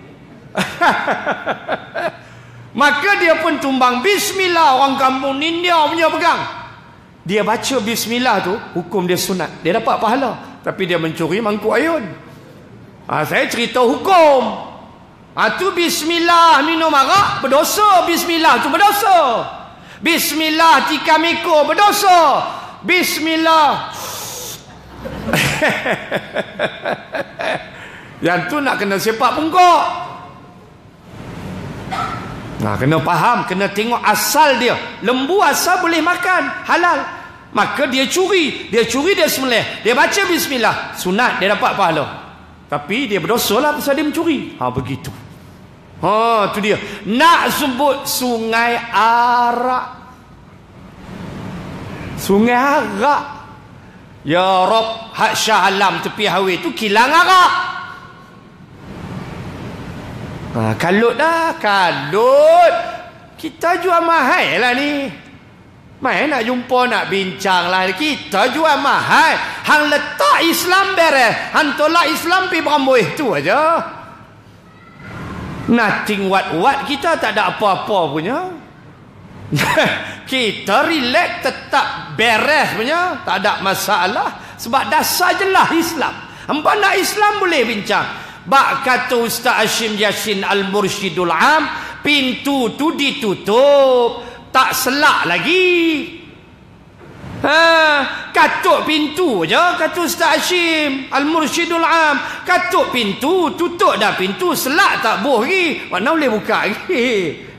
Maka dia pun tumbang Bismillah. Orang kampung ni dia punya pegang. Dia baca Bismillah tu, hukum dia sunat. Dia dapat pahala. Tapi dia mencuri mangkuk ayun. Ha, saya cerita hukum. Ha, tu Bismillah minum arak, berdosa. Bismillah tu berdosa. Bismillah tikam ekor, berdosa. Bismillah. Yang tu nak kena sepak pungkok. Nah, kena faham, kena tengok asal dia. Lembu asal boleh makan, halal. Maka dia curi. Dia curi, dia sembelih. Dia baca bismillah. Sunat, dia dapat pahala. Tapi dia berdosa lah pasal dia mencuri. Ha, begitu. Ha, tu dia. Nak sebut sungai arak. Sungai arak. Ya Rob, hak Shah Alam tepi highway tu kilang arak. Ha, kalut dah, kalut. Kita jual mahal lah ni. Mai nak jumpa, nak bincang lah. Kita jual mahal. Hang letak Islam beres. Hang tolak Islam pi berambuih tu aja. Nothing what-what. Kita tak ada apa-apa punya. Kita relax, tetap beres punya. Tak ada masalah. Sebab dasar jelas Islam. Hampa nak Islam boleh bincang. Bak kata Ustaz Hashim Yassin Al-Mursyidul Am, pintu tu ditutup, tak selak lagi. Ha, katuk pintu je kata Ustaz Hashim Al-Mursyidul Am. Katuk pintu, tutup dah pintu, selak tak boh lagi. Mana boleh buka lagi?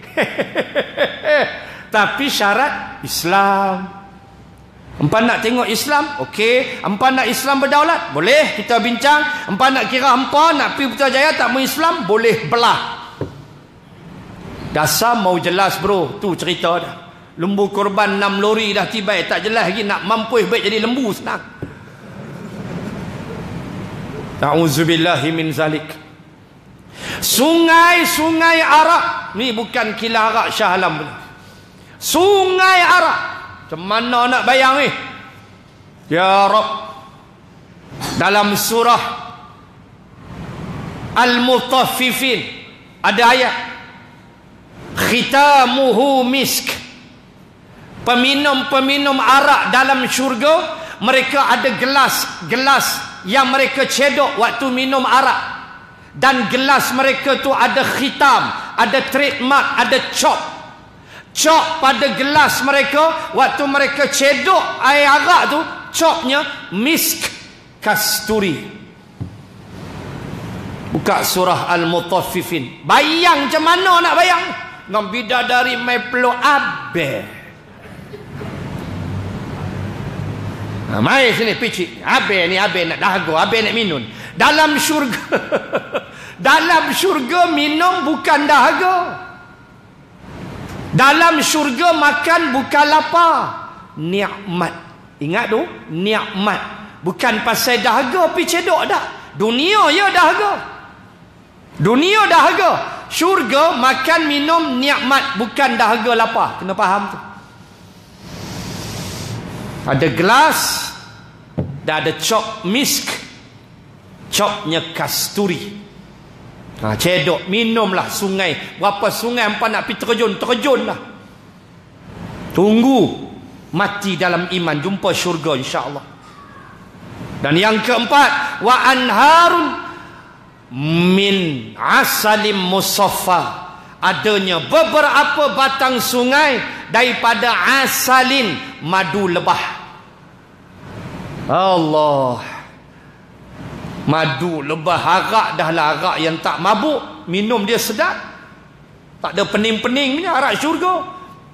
Tapi syarat Islam. Empat nak tengok Islam, okey. Empat nak Islam berdaulat, boleh kita bincang. Empat nak kira empat nak pergi Putrajaya tak mau Islam, boleh belah. Dasar mau jelas bro, tu cerita dah. Lembu korban enam lori dah tiba, tak jelas lagi nak mampus baik jadi lembu senang. Ta'udzubillahi min zalik. Sungai-sungai Arak ni bukan kilang arak Shah Alam. Sungai Arak. Macam mana nak bayang ni? Ya Rabb. Dalam surah Al-Mutaffifin ada ayat. Khitamuhu misk. Peminum-peminum arak dalam syurga, mereka ada gelas-gelas yang mereka cedok waktu minum arak. Dan gelas mereka tu ada khitam, ada trademark, ada cop. Cop pada gelas mereka waktu mereka cedok air arak tu, copnya misk kasturi. Buka surah Al-Mutaffifin. Bayang macam mana nak bayang? Ngam bidadari mai peluk abe. Ha, mai sini picit. Abe ni abe nak dahaga, abe nak minum. Dalam syurga. Dalam syurga minum bukan dahaga. Dalam syurga makan bukan lapar. Nikmat. Ingat tu, nikmat. Bukan pasal dahaga pi cedok dah. Dunia ya dahaga. Dunia dahaga. Syurga makan minum nikmat, bukan dahaga lapar. Kena faham tu. Ada gelas dan ada cop misk. Copnya kasturi. Ha, cedok, minumlah sungai. Berapa sungai hampa nak pergi terjun, terjun lah. Tunggu mati dalam iman, jumpa syurga insya-Allah. Dan yang keempat, wa anharun min asalim musaffa. Adanya beberapa batang sungai daripada asalin, madu lebah. Allah. Madu lebah arak dah lah, arak yang tak mabuk, minum dia sedap. Tak ada pening-pening punya arak syurga.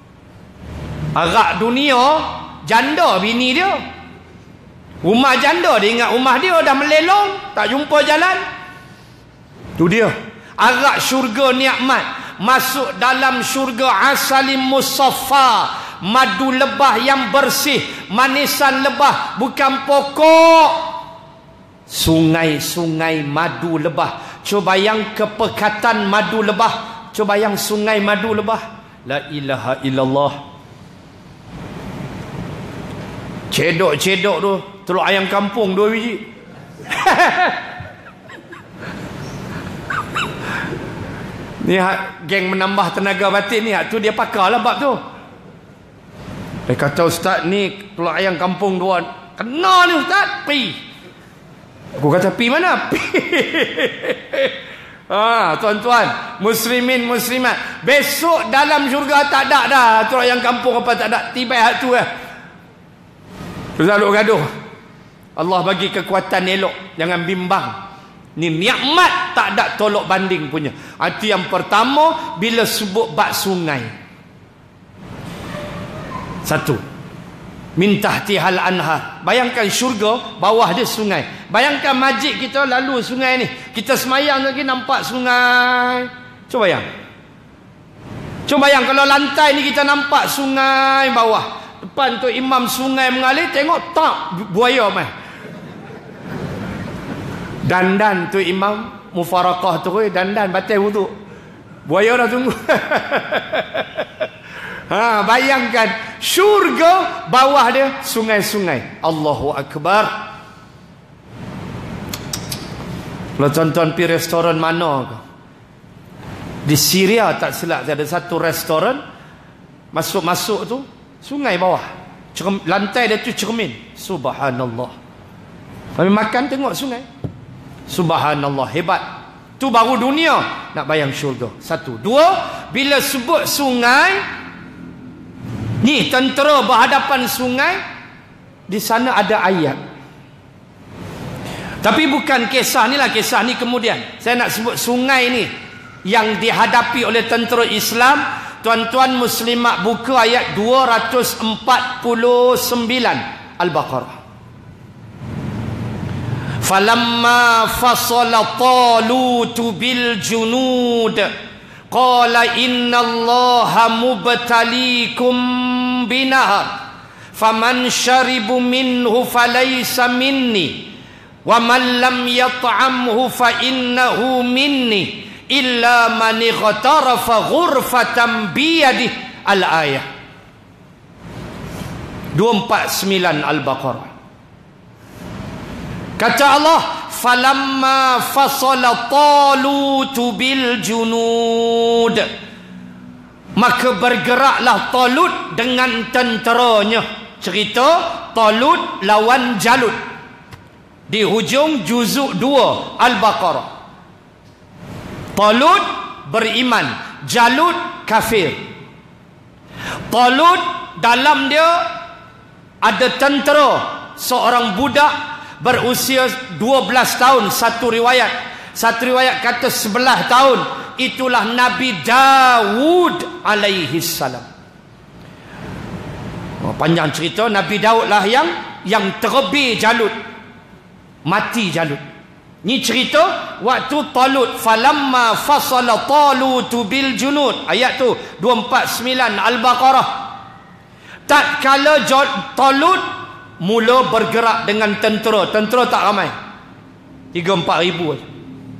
Arak dunia janda bini dia. Rumah janda dia ingat rumah dia dah melelong, tak jumpa jalan. Tu dia. Arak syurga nikmat. Masuk dalam syurga asalim musaffa, madu lebah yang bersih, manisan lebah, bukan pokok. Sungai-sungai madu lebah. Cuba bayang kepekatan madu lebah. Cuba bayang sungai madu lebah. La ilaha illallah. Cedok-cedok tu, telur ayam kampung dua biji. Ni geng menambah tenaga batin ni, tu dia pakar lah bab tu. Dia kata ustaz ni telur ayam kampung dua. Kena ni ustaz, pi. Aku kata pi mana? Pi. Ha, tuan-tuan, muslimin muslimat, besok dalam syurga tak ada dah telur ayam kampung apa tak ada. Tiba hak tu lah. Terus lalu gaduh. Allah bagi kekuatan elok, jangan bimbang. Ni nikmat tak ada tolok banding punya. Arti yang pertama, bila sebut bab sungai. Satu. min tahtihal anhar. Bayangkan syurga, bawah dia sungai. Bayangkan masjid kita lalu sungai ni. Kita semayang lagi nampak sungai. Cuba bayang. Cuba bayang kalau lantai ni kita nampak sungai bawah. Depan tu imam sungai mengalir, tengok tak buaya mai. Dandan tu imam mufarakah tu, dandan batal wuduk. Buaya dah tunggu. Ha, bayangkan syurga, bawah dia sungai-sungai. Allahu Akbar. Kalau tuan-tuan pergi restoran mana ke? Di Syria tak silap, ada satu restoran, masuk-masuk tu sungai bawah. Cerm, lantai dia tu cermin. Subhanallah. Kami makan tengok sungai. Subhanallah, hebat. Tu baru dunia. Nak bayang syurga. Satu. Dua, bila sebut sungai, ni tentera berhadapan sungai, di sana ada ayat. Tapi bukan kisah ni lah, kisah ni kemudian. Saya nak sebut sungai ni yang dihadapi oleh tentera Islam. Tuan-tuan muslimat buka ayat dua ratus empat puluh sembilan Al-Baqarah. Falamma fasala Talutu bil junud qala innallaha mubtaliikum binahar faman sharibu minhu falaysa minni wa man lam yat'amhu fa innahu minni illa man ightarafa ghurfatan biyadihi. Al-ayah dua ratus empat puluh sembilan Al-Baqarah. Kata Allah, falamma fasala Talutu bil junud, maka bergeraklah Talut dengan tenteranya. Cerita Talut lawan Jalut di hujung juzuk dua Al-Baqarah. Talut beriman, Jalut kafir. Talut dalam dia ada tentera, seorang budak berusia dua belas tahun. Satu riwayat, satu riwayat kata sebelas tahun. Itulah Nabi Dawud alaihi salam. Oh, panjang cerita. Nabi Daud lah yang yang terlebih Jalut, mati Jalut. Ni cerita waktu Talut. Falamma fasala Talutu bil junud, ayat tu dua ratus empat puluh sembilan Al-Baqarah. Tatkala Talut mula bergerak dengan tentera, tentera tak ramai, tiga empat ribu saja.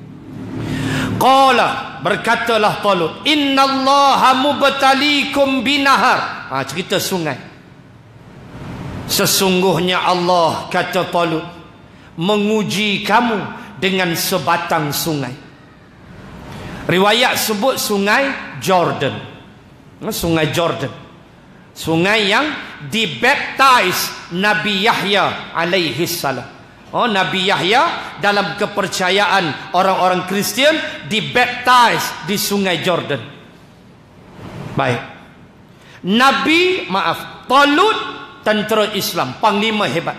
Qala, berkatalah Talut, innallaha mubtaliikum binahar. Ha, cerita sungai. Sesungguhnya Allah, kata Talut, menguji kamu dengan sebatang sungai. Riwayat sebut sungai Jordan. Sungai Jordan, sungai yang dibaptize Nabi Yahya alaihi salam. Oh, Nabi Yahya dalam kepercayaan orang-orang Kristian dibaptize di sungai Jordan. Baik. Nabi, maaf, Talut tentera Islam, panglima hebat.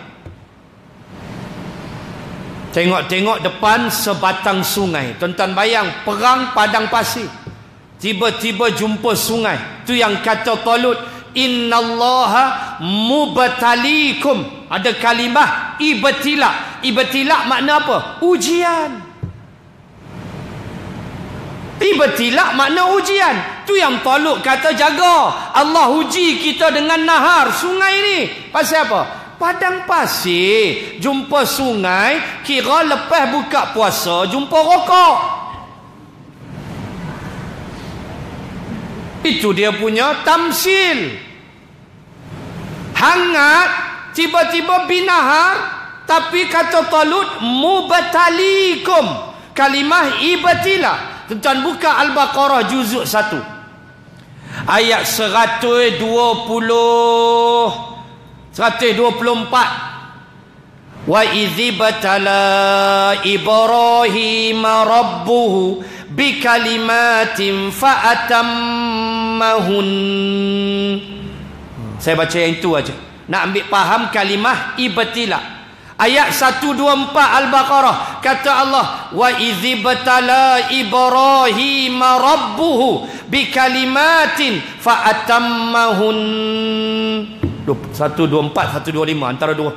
Tengok-tengok depan sebatang sungai. Tuan-tuan bayang, perang padang pasir, tiba-tiba jumpa sungai. Tu yang kata Talut, innallaha mubtaliikum. Ada kalimah ibtila. Ibtila makna apa? Ujian. Ibtila makna ujian. Tu yang Talut kata, jaga, Allah uji kita dengan nahar, sungai ni. Pasal apa? Padang pasir, jumpa sungai, kira lepas buka puasa jumpa rokok. Itu dia punya tamsil. Hangat, tiba-tiba binahar, tapi kata Talut mubtaliikum. Kalimah ibtila. Tuan buka Al-Baqarah juzuk satu, ayat seratus dua puluh, seratus dua puluh empat. Wa idzibtala Ibrahim rabbuhu bikalimatin fa'atammahun. Saya baca yang itu aja, nak ambil faham kalimah ibtila. Ayat seratus dua puluh empat Al-Baqarah, kata Allah, wa idzibtala Ibrahim rabbuhu bikalimatin fa'atammahun. satu dua empat, satu dua lima, antara dua.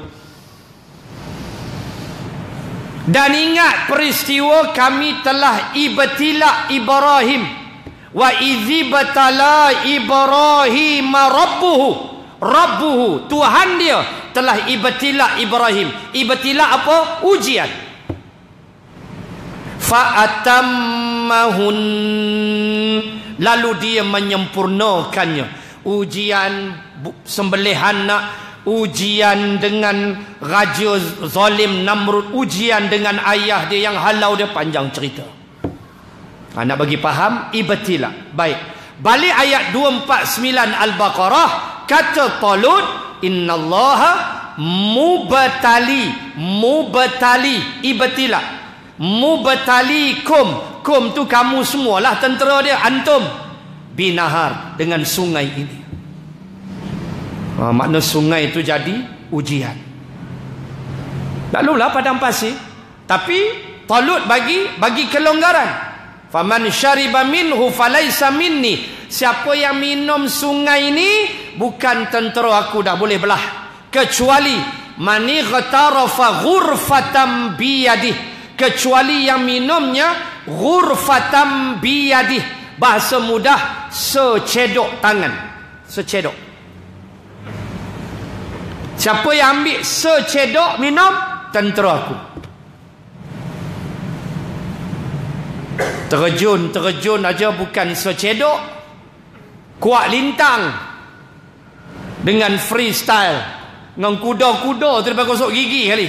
Dan ingat peristiwa kami telah ibtila Ibrahim wa idzibtala Ibrahim rabbuhu. Rabbuhu, Tuhan dia telah ibtila Ibrahim. Ibtila apa? Ujian. Fa'atammahun, lalu dia menyempurnakannya. Ujian sembelihan nak, ujian dengan raja zalim Namrud, ujian dengan ayah dia yang halau dia, panjang cerita. Ha, nak bagi faham ibtila. Baik, balik ayat dua empat sembilan Al-Baqarah, kata Talut, innallaha mubtali, mubtali, ibtila, mubtalikum, kum tu kamu semualah tentera dia, antum, binahar, dengan sungai ini. Ha, makna sungai itu jadi ujian. Lalulah padang pasir, tapi Talut bagi bagi kelonggaran. Faman syariba minhu falaisa minni, siapa yang minum sungai ini bukan tentera aku, dah boleh belah. Kecuali mani ghatarafa ghurfatam biyadih, kecuali yang minumnya ghurfatam biyadih, bahasa mudah secedok tangan, secedok. Siapa yang ambil secedok minum, tentera aku. Terjun-terjun aja bukan secedok, kuat lintang dengan freestyle, dengan kuda-kuda tu lepas gosok gigi kali.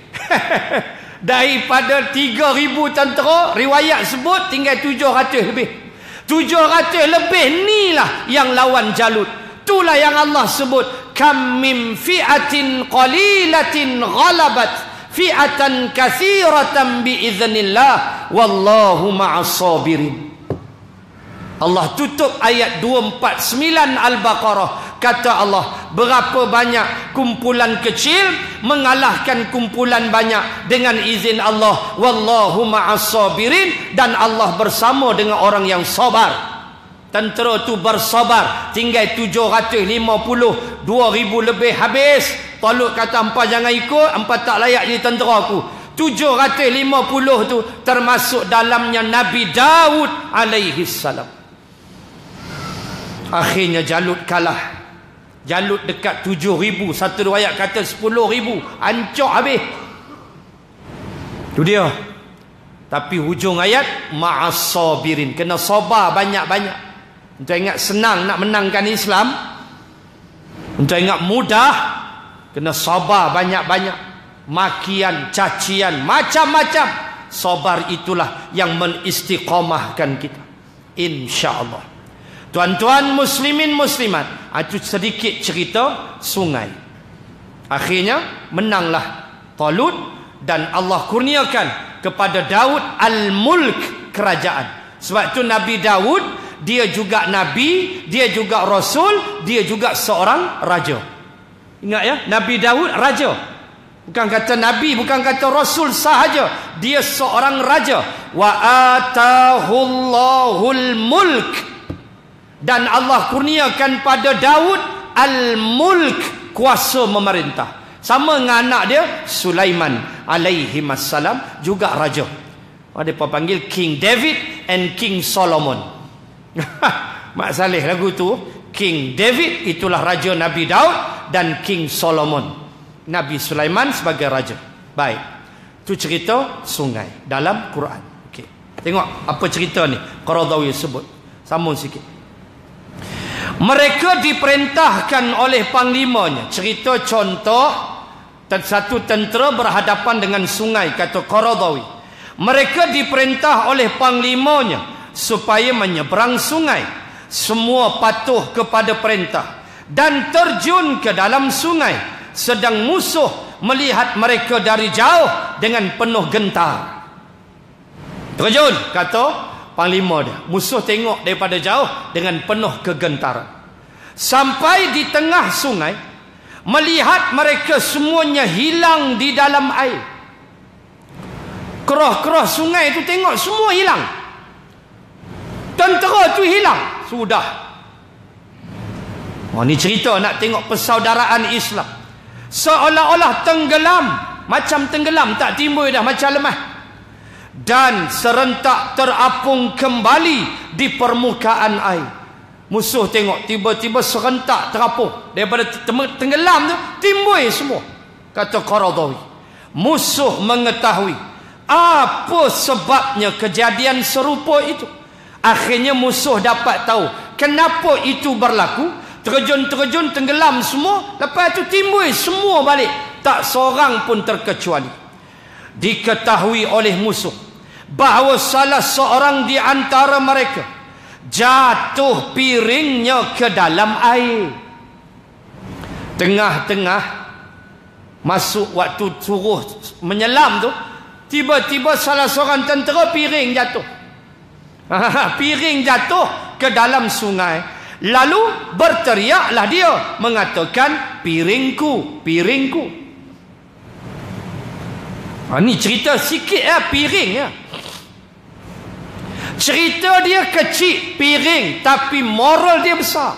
Daripada tiga ribu tentera, riwayat sebut tinggal tujuh ratus lebih. tujuh ratus lebih ni lah yang lawan Jalut. Itulah yang Allah sebut, kam min fi'atin qalilatin ghalabat fi'atan katsiratan biiznillah wallahu ma'as sabirin. Allah tutup ayat dua empat sembilan Al-Baqarah, kata Allah, berapa banyak kumpulan kecil mengalahkan kumpulan banyak dengan izin Allah, wallahu ma'as sabirin, dan Allah bersama dengan orang yang sabar. Tentera tu bersabar, tinggal tujuh ratus lima puluh, dua ribu lebih habis. Talut kata, hampa jangan ikut, hampa tak layak jadi tentera aku. tujuh ratus lima puluh tu termasuk dalamnya Nabi Daud alaihi salam. Akhirnya Jalut kalah. Jalut dekat tujuh ribu, satu riwayat kata sepuluh ribu, hancur habis. Itu dia. Tapi hujung ayat ma'as sabirin, kena sabar banyak-banyak. Untuk ingat senang nak menangkan Islam, untuk ingat mudah, kena sabar banyak-banyak. Makian, cacian, macam-macam. Sabar itulah yang menistiqamahkan kita, insya-Allah. Tuan-tuan muslimin muslimat, itu sedikit cerita sungai. Akhirnya menanglah Talut, dan Allah kurniakan kepada Daud al-mulk, kerajaan. Sebab itu Nabi Daud, dia juga Nabi, dia juga Rasul, dia juga seorang Raja. Ingat ya, Nabi Daud Raja. Bukan kata Nabi, bukan kata Rasul sahaja, dia seorang Raja. Wa atahullahul mulk, dan Allah kurniakan pada Daud al-mulk, kuasa memerintah. Sama dengan anak dia Sulaiman alaihi wassalam, juga Raja. Mereka panggil King David and King Solomon. Mak Saleh lagu tu, King David itulah raja Nabi Daud, dan King Solomon, Nabi Sulaiman sebagai raja. Baik, itu cerita sungai dalam Quran. Okey, tengok apa cerita ni Qaradawi sebut, sambung sikit. Mereka diperintahkan oleh panglimanya. Cerita contoh, satu tentera berhadapan dengan sungai, kata Qaradawi. Mereka diperintah oleh panglimanya supaya menyeberang sungai. Semua patuh kepada perintah dan terjun ke dalam sungai, sedang musuh melihat mereka dari jauh dengan penuh gentar. Terjun, kata panglima dia. Musuh tengok daripada jauh dengan penuh kegentaran. Sampai di tengah sungai, melihat mereka semuanya hilang di dalam air. Kerah-kerah sungai itu tengok semua hilang. Tentera tu hilang. Sudah. Oh, ni cerita nak tengok persaudaraan Islam. Seolah-olah tenggelam, macam tenggelam tak timbul dah, macam lemah. Dan serentak terapung kembali di permukaan air. Musuh tengok tiba-tiba serentak terapung daripada tenggelam tu timbul semua. Kata Qaradawi, musuh mengetahui apa sebabnya kejadian serupa itu. Akhirnya musuh dapat tahu kenapa itu berlaku. Terjun-terjun tenggelam semua, lepas tu timbul semua balik, tak seorang pun terkecuali. Diketahui oleh musuh bahawa salah seorang di antara mereka jatuh piringnya ke dalam air. Tengah-tengah masuk waktu suruh menyelam tu, tiba-tiba salah seorang tentera piring jatuh. Piring jatuh ke dalam sungai. Lalu berteriaklah dia mengatakan, piringku, piringku. Ha, ni cerita sikit ya, piring ya. Cerita dia kecil, piring, tapi moral dia besar.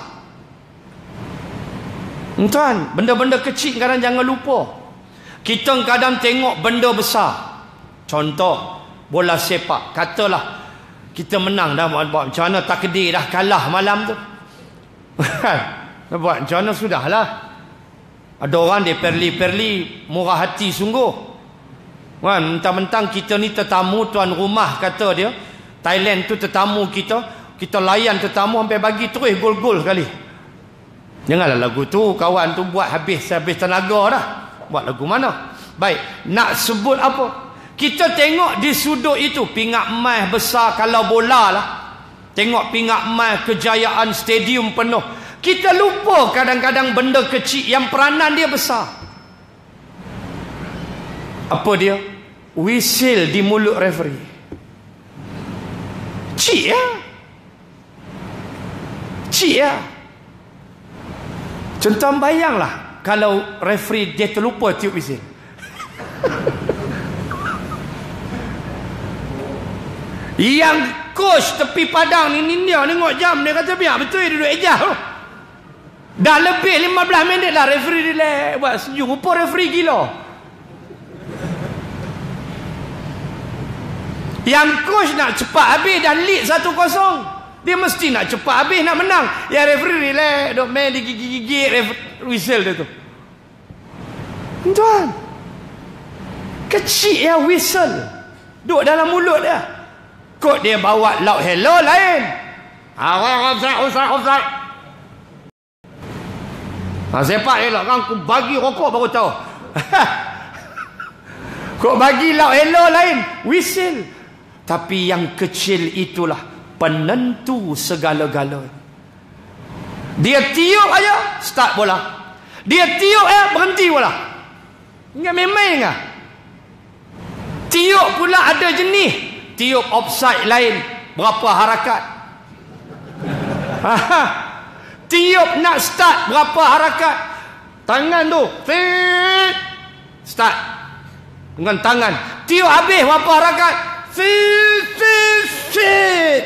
Tuan, benda-benda kecil kadang jangan lupa. Kita kadang tengok benda besar. Contoh, bola sepak. Katalah kita menang dah, buat macam mana takdir dah kalah malam tu. Nak buat macam mana sudahlah. Ada orang dia perli-perli, murah hati sungguh. Kan, mentang-mentang kita ni tetamu tuan rumah, kata dia, Thailand tu tetamu kita, kita layan tetamu sampai bagi terus gol-gol sekali. Janganlah lagu tu kawan tu buat habis-habis tenaga dah. Buat lagu mana? Baik, nak sebut apa? Kita tengok di sudut itu pingat emas besar kalau bola lah. Tengok pingat emas kejayaan stadium penuh. Kita lupa kadang-kadang benda kecil yang peranan dia besar. Apa dia? Whistle di mulut referee. Cik ya? Cik ya? Contoh bayanglah kalau referee dia terlupa tiup whistle. Yang coach tepi padang ni, ni dia tengok jam, dia kata biar betul dia duduk ejah tu. Dah lebih lima belas minit lah referee dia buat senyum. Rupa referee gila. Yang coach nak cepat habis, dah lead satu kosong. Dia mesti nak cepat habis, nak menang. Yang referee relax, duk main digigit-gigit whistle dia tu. Tuan, kecil ya whistle, duduk dalam mulut dia. Kod dia bawa loud hello lain. Offside, offside, offside. Ha, sepak elok kan, aku bagi rokok baru tahu. Kok bagi loud hello lain, whistle. Tapi yang kecil itulah penentu segala-gala. Dia tiup aja, start bola. Dia tiup aja, berhenti bola. Enggak main-main enggak? Tiup pula ada jenis. Tiup offside lain, berapa harakat. Tiup nak start, berapa harakat. Tangan tu fit, start dengan tangan. Tiup habis, berapa harakat. Fit, fit, fit.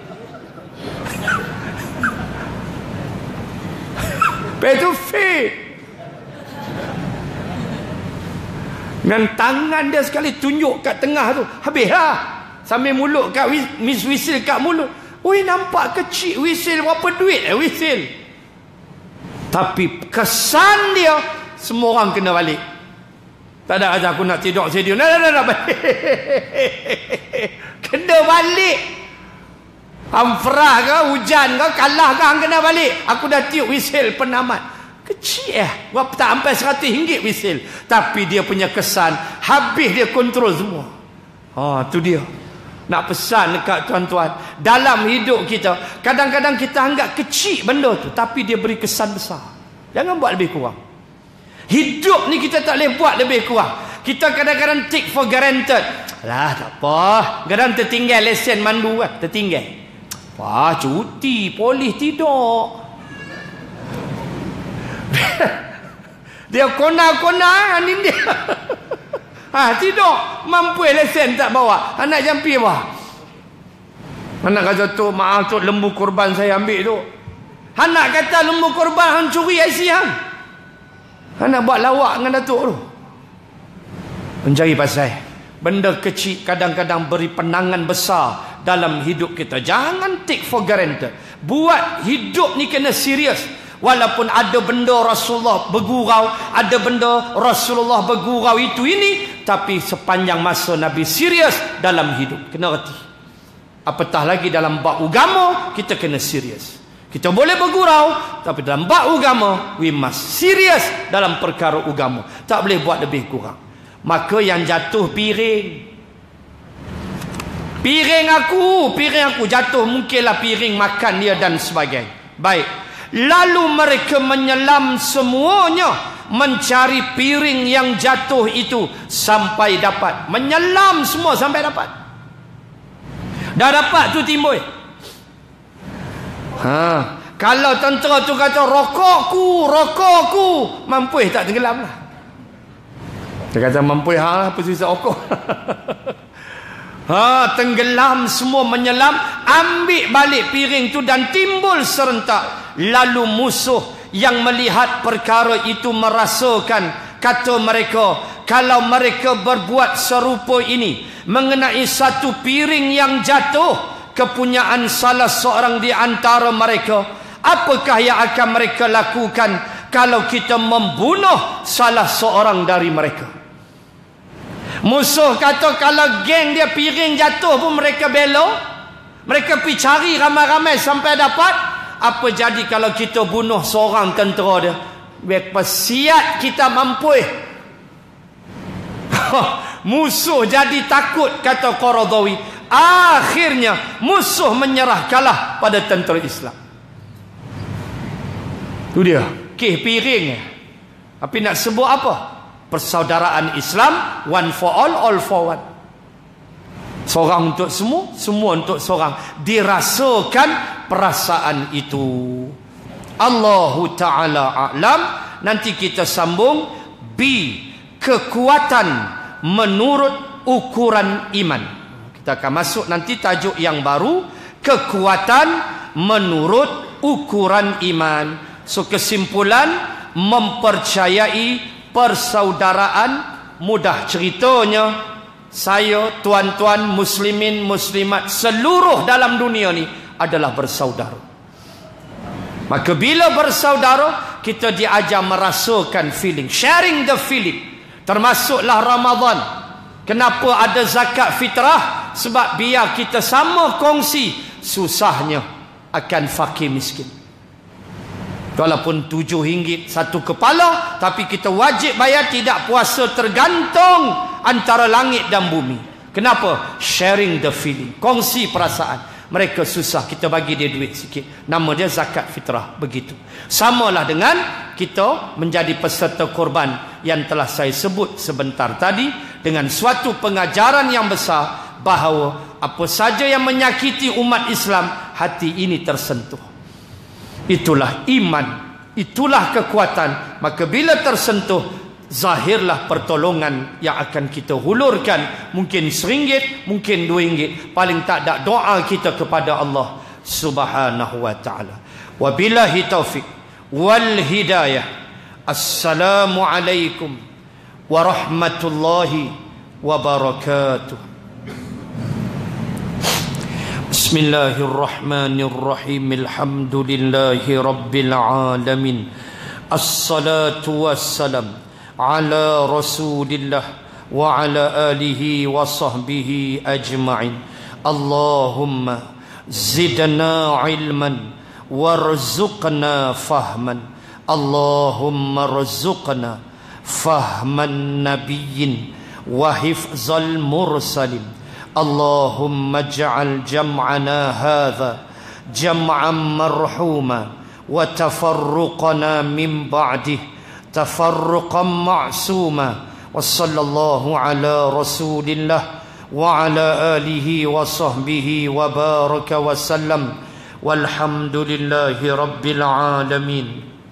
Lepas tu fit. Dengan tangan dia sekali tunjuk kat tengah tu, habis lah. Sambil mulut kat Miss whistle kat mulut. Oi, nampak kecil whistle, berapa duit eh whistle. Tapi kesan dia, semua orang kena balik. Tak ada aja aku nak tidur stadium. Dah dah dah balik. Kena balik. Amfrah ke, hujan ke, kalah ke, hang kena balik. Aku dah tiup whistle penamat. Kecil eh. Berapa tak sampai seratus ringgit whistle. Tapi dia punya kesan, habis dia kontrol semua. Ha, tu dia. Nak pesan dekat tuan-tuan, dalam hidup kita kadang-kadang kita anggap kecil benda tu, tapi dia beri kesan besar. Jangan buat lebih kurang. Hidup ni kita tak boleh buat lebih kurang. Kita kadang-kadang take for granted. Lah tak apa, kadang tertinggal lesen mandu kan, tertinggal. Wah, cuti polis tidur. Dia kona-kona ni dia. Ha, tidur, mampu lesen tak bawa. Anak jampi apa? Anak kata tu, maaf tu, lembu kurban saya ambil tu. Han nak kata lembu korban hang curi I C hang. Han nak buat lawak dengan Datuk tu. Mencari pasal benda kecil kadang-kadang beri penangan besar dalam hidup kita. Jangan take for granted. Buat hidup ni kena serius. Walaupun ada benda Rasulullah bergurau, ada benda Rasulullah bergurau itu ini, tapi sepanjang masa Nabi serius dalam hidup. Kena reti. Apatah lagi dalam bab agama, kita kena serius. Kita boleh bergurau, tapi dalam bab agama, we must serius dalam perkara agama. Tak boleh buat lebih kurang. Maka yang jatuh piring, piring aku, piring aku jatuh, mungkinlah piring makan dia dan sebagainya. Baik. Lalu mereka menyelam semuanya mencari piring yang jatuh itu sampai dapat. Menyelam semua sampai dapat. Dah dapat tu timbul. Ha, kalau tentera tu kata rokokku, rokokku, mampu tak tenggelam lah. Dia kata mampu ha, apa susah rokok. Ha, tenggelam semua, menyelam, ambil balik piring tu dan timbul serentak. Lalu musuh yang melihat perkara itu merasakan, kata mereka, kalau mereka berbuat serupa ini mengenai satu piring yang jatuh kepunyaan salah seorang di antara mereka, apakah yang akan mereka lakukan kalau kita membunuh salah seorang dari mereka? Musuh kata kalau geng dia piring jatuh pun mereka belo, mereka pergi cari ramai-ramai sampai dapat. Apa jadi kalau kita bunuh seorang tentera dia? Biar siat kita mampu. Musuh jadi takut, kata Qaradawi. Akhirnya musuh menyerah kalah pada tentera Islam. Itu dia, kih piring. Tapi nak sebut apa? Persaudaraan Islam, one for all, all for one. Seorang untuk semua, semua untuk seorang. Dirasakan perasaan itu. Allahu Ta'ala a'lam. Nanti kita sambung B, kekuatan menurut ukuran iman. Kita akan masuk nanti tajuk yang baru, kekuatan menurut ukuran iman. So kesimpulan, mempercayai persaudaraan. Mudah ceritanya, saya, tuan-tuan muslimin muslimat seluruh dalam dunia ni adalah bersaudara. Maka bila bersaudara, kita diajar merasakan feeling, sharing the feeling. Termasuklah Ramadan. Kenapa ada zakat fitrah? Sebab biar kita sama kongsi susahnya akan fakir miskin. Walaupun tujuh ringgit satu kepala, tapi kita wajib bayar, tidak puasa tergantung antara langit dan bumi. Kenapa? Sharing the feeling, kongsi perasaan. Mereka susah, kita bagi dia duit sikit. Nama dia zakat fitrah. Begitu. Samalah dengan kita menjadi peserta korban yang telah saya sebut sebentar tadi, dengan suatu pengajaran yang besar bahawa apa saja yang menyakiti umat Islam, hati ini tersentuh. Itulah iman, itulah kekuatan. Maka bila tersentuh, zahirlah pertolongan yang akan kita hulurkan. Mungkin seringgit, mungkin dua ringgit. Paling tak ada doa kita kepada Allah Subhanahu wa ta'ala. Wabillahi taufiq wal hidayah. Assalamualaikum warahmatullahi wabarakatuh. Bismillahirrahmanirrahim. Alhamdulillahi rabbil alamin. Assalatu wassalam ala rasulillah wa ala alihi wa sahbihi ajma'in. Allahumma zidna ilman warzuqna fahman. Allahumma rzuqna fahman nabiyyin wa hifzal mursalin. Allahumma ij'al jam'ana hadha jam'an marhuma wa tafarruqana min ba'dih tafarruqan ma'suma. Wa sallallahu ala rasulillah wa ala alihi wa sahbihi wa baraka wa sallam. Walhamdulillahi rabbil alamin.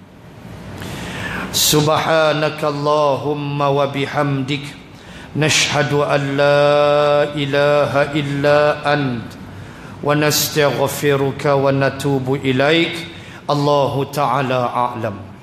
Subhanaka Allahumma wa bihamdik, نشهد أن لا إله إلا أنت ونستغفرك ونتوب إليك. Allahu ta'ala a'lam.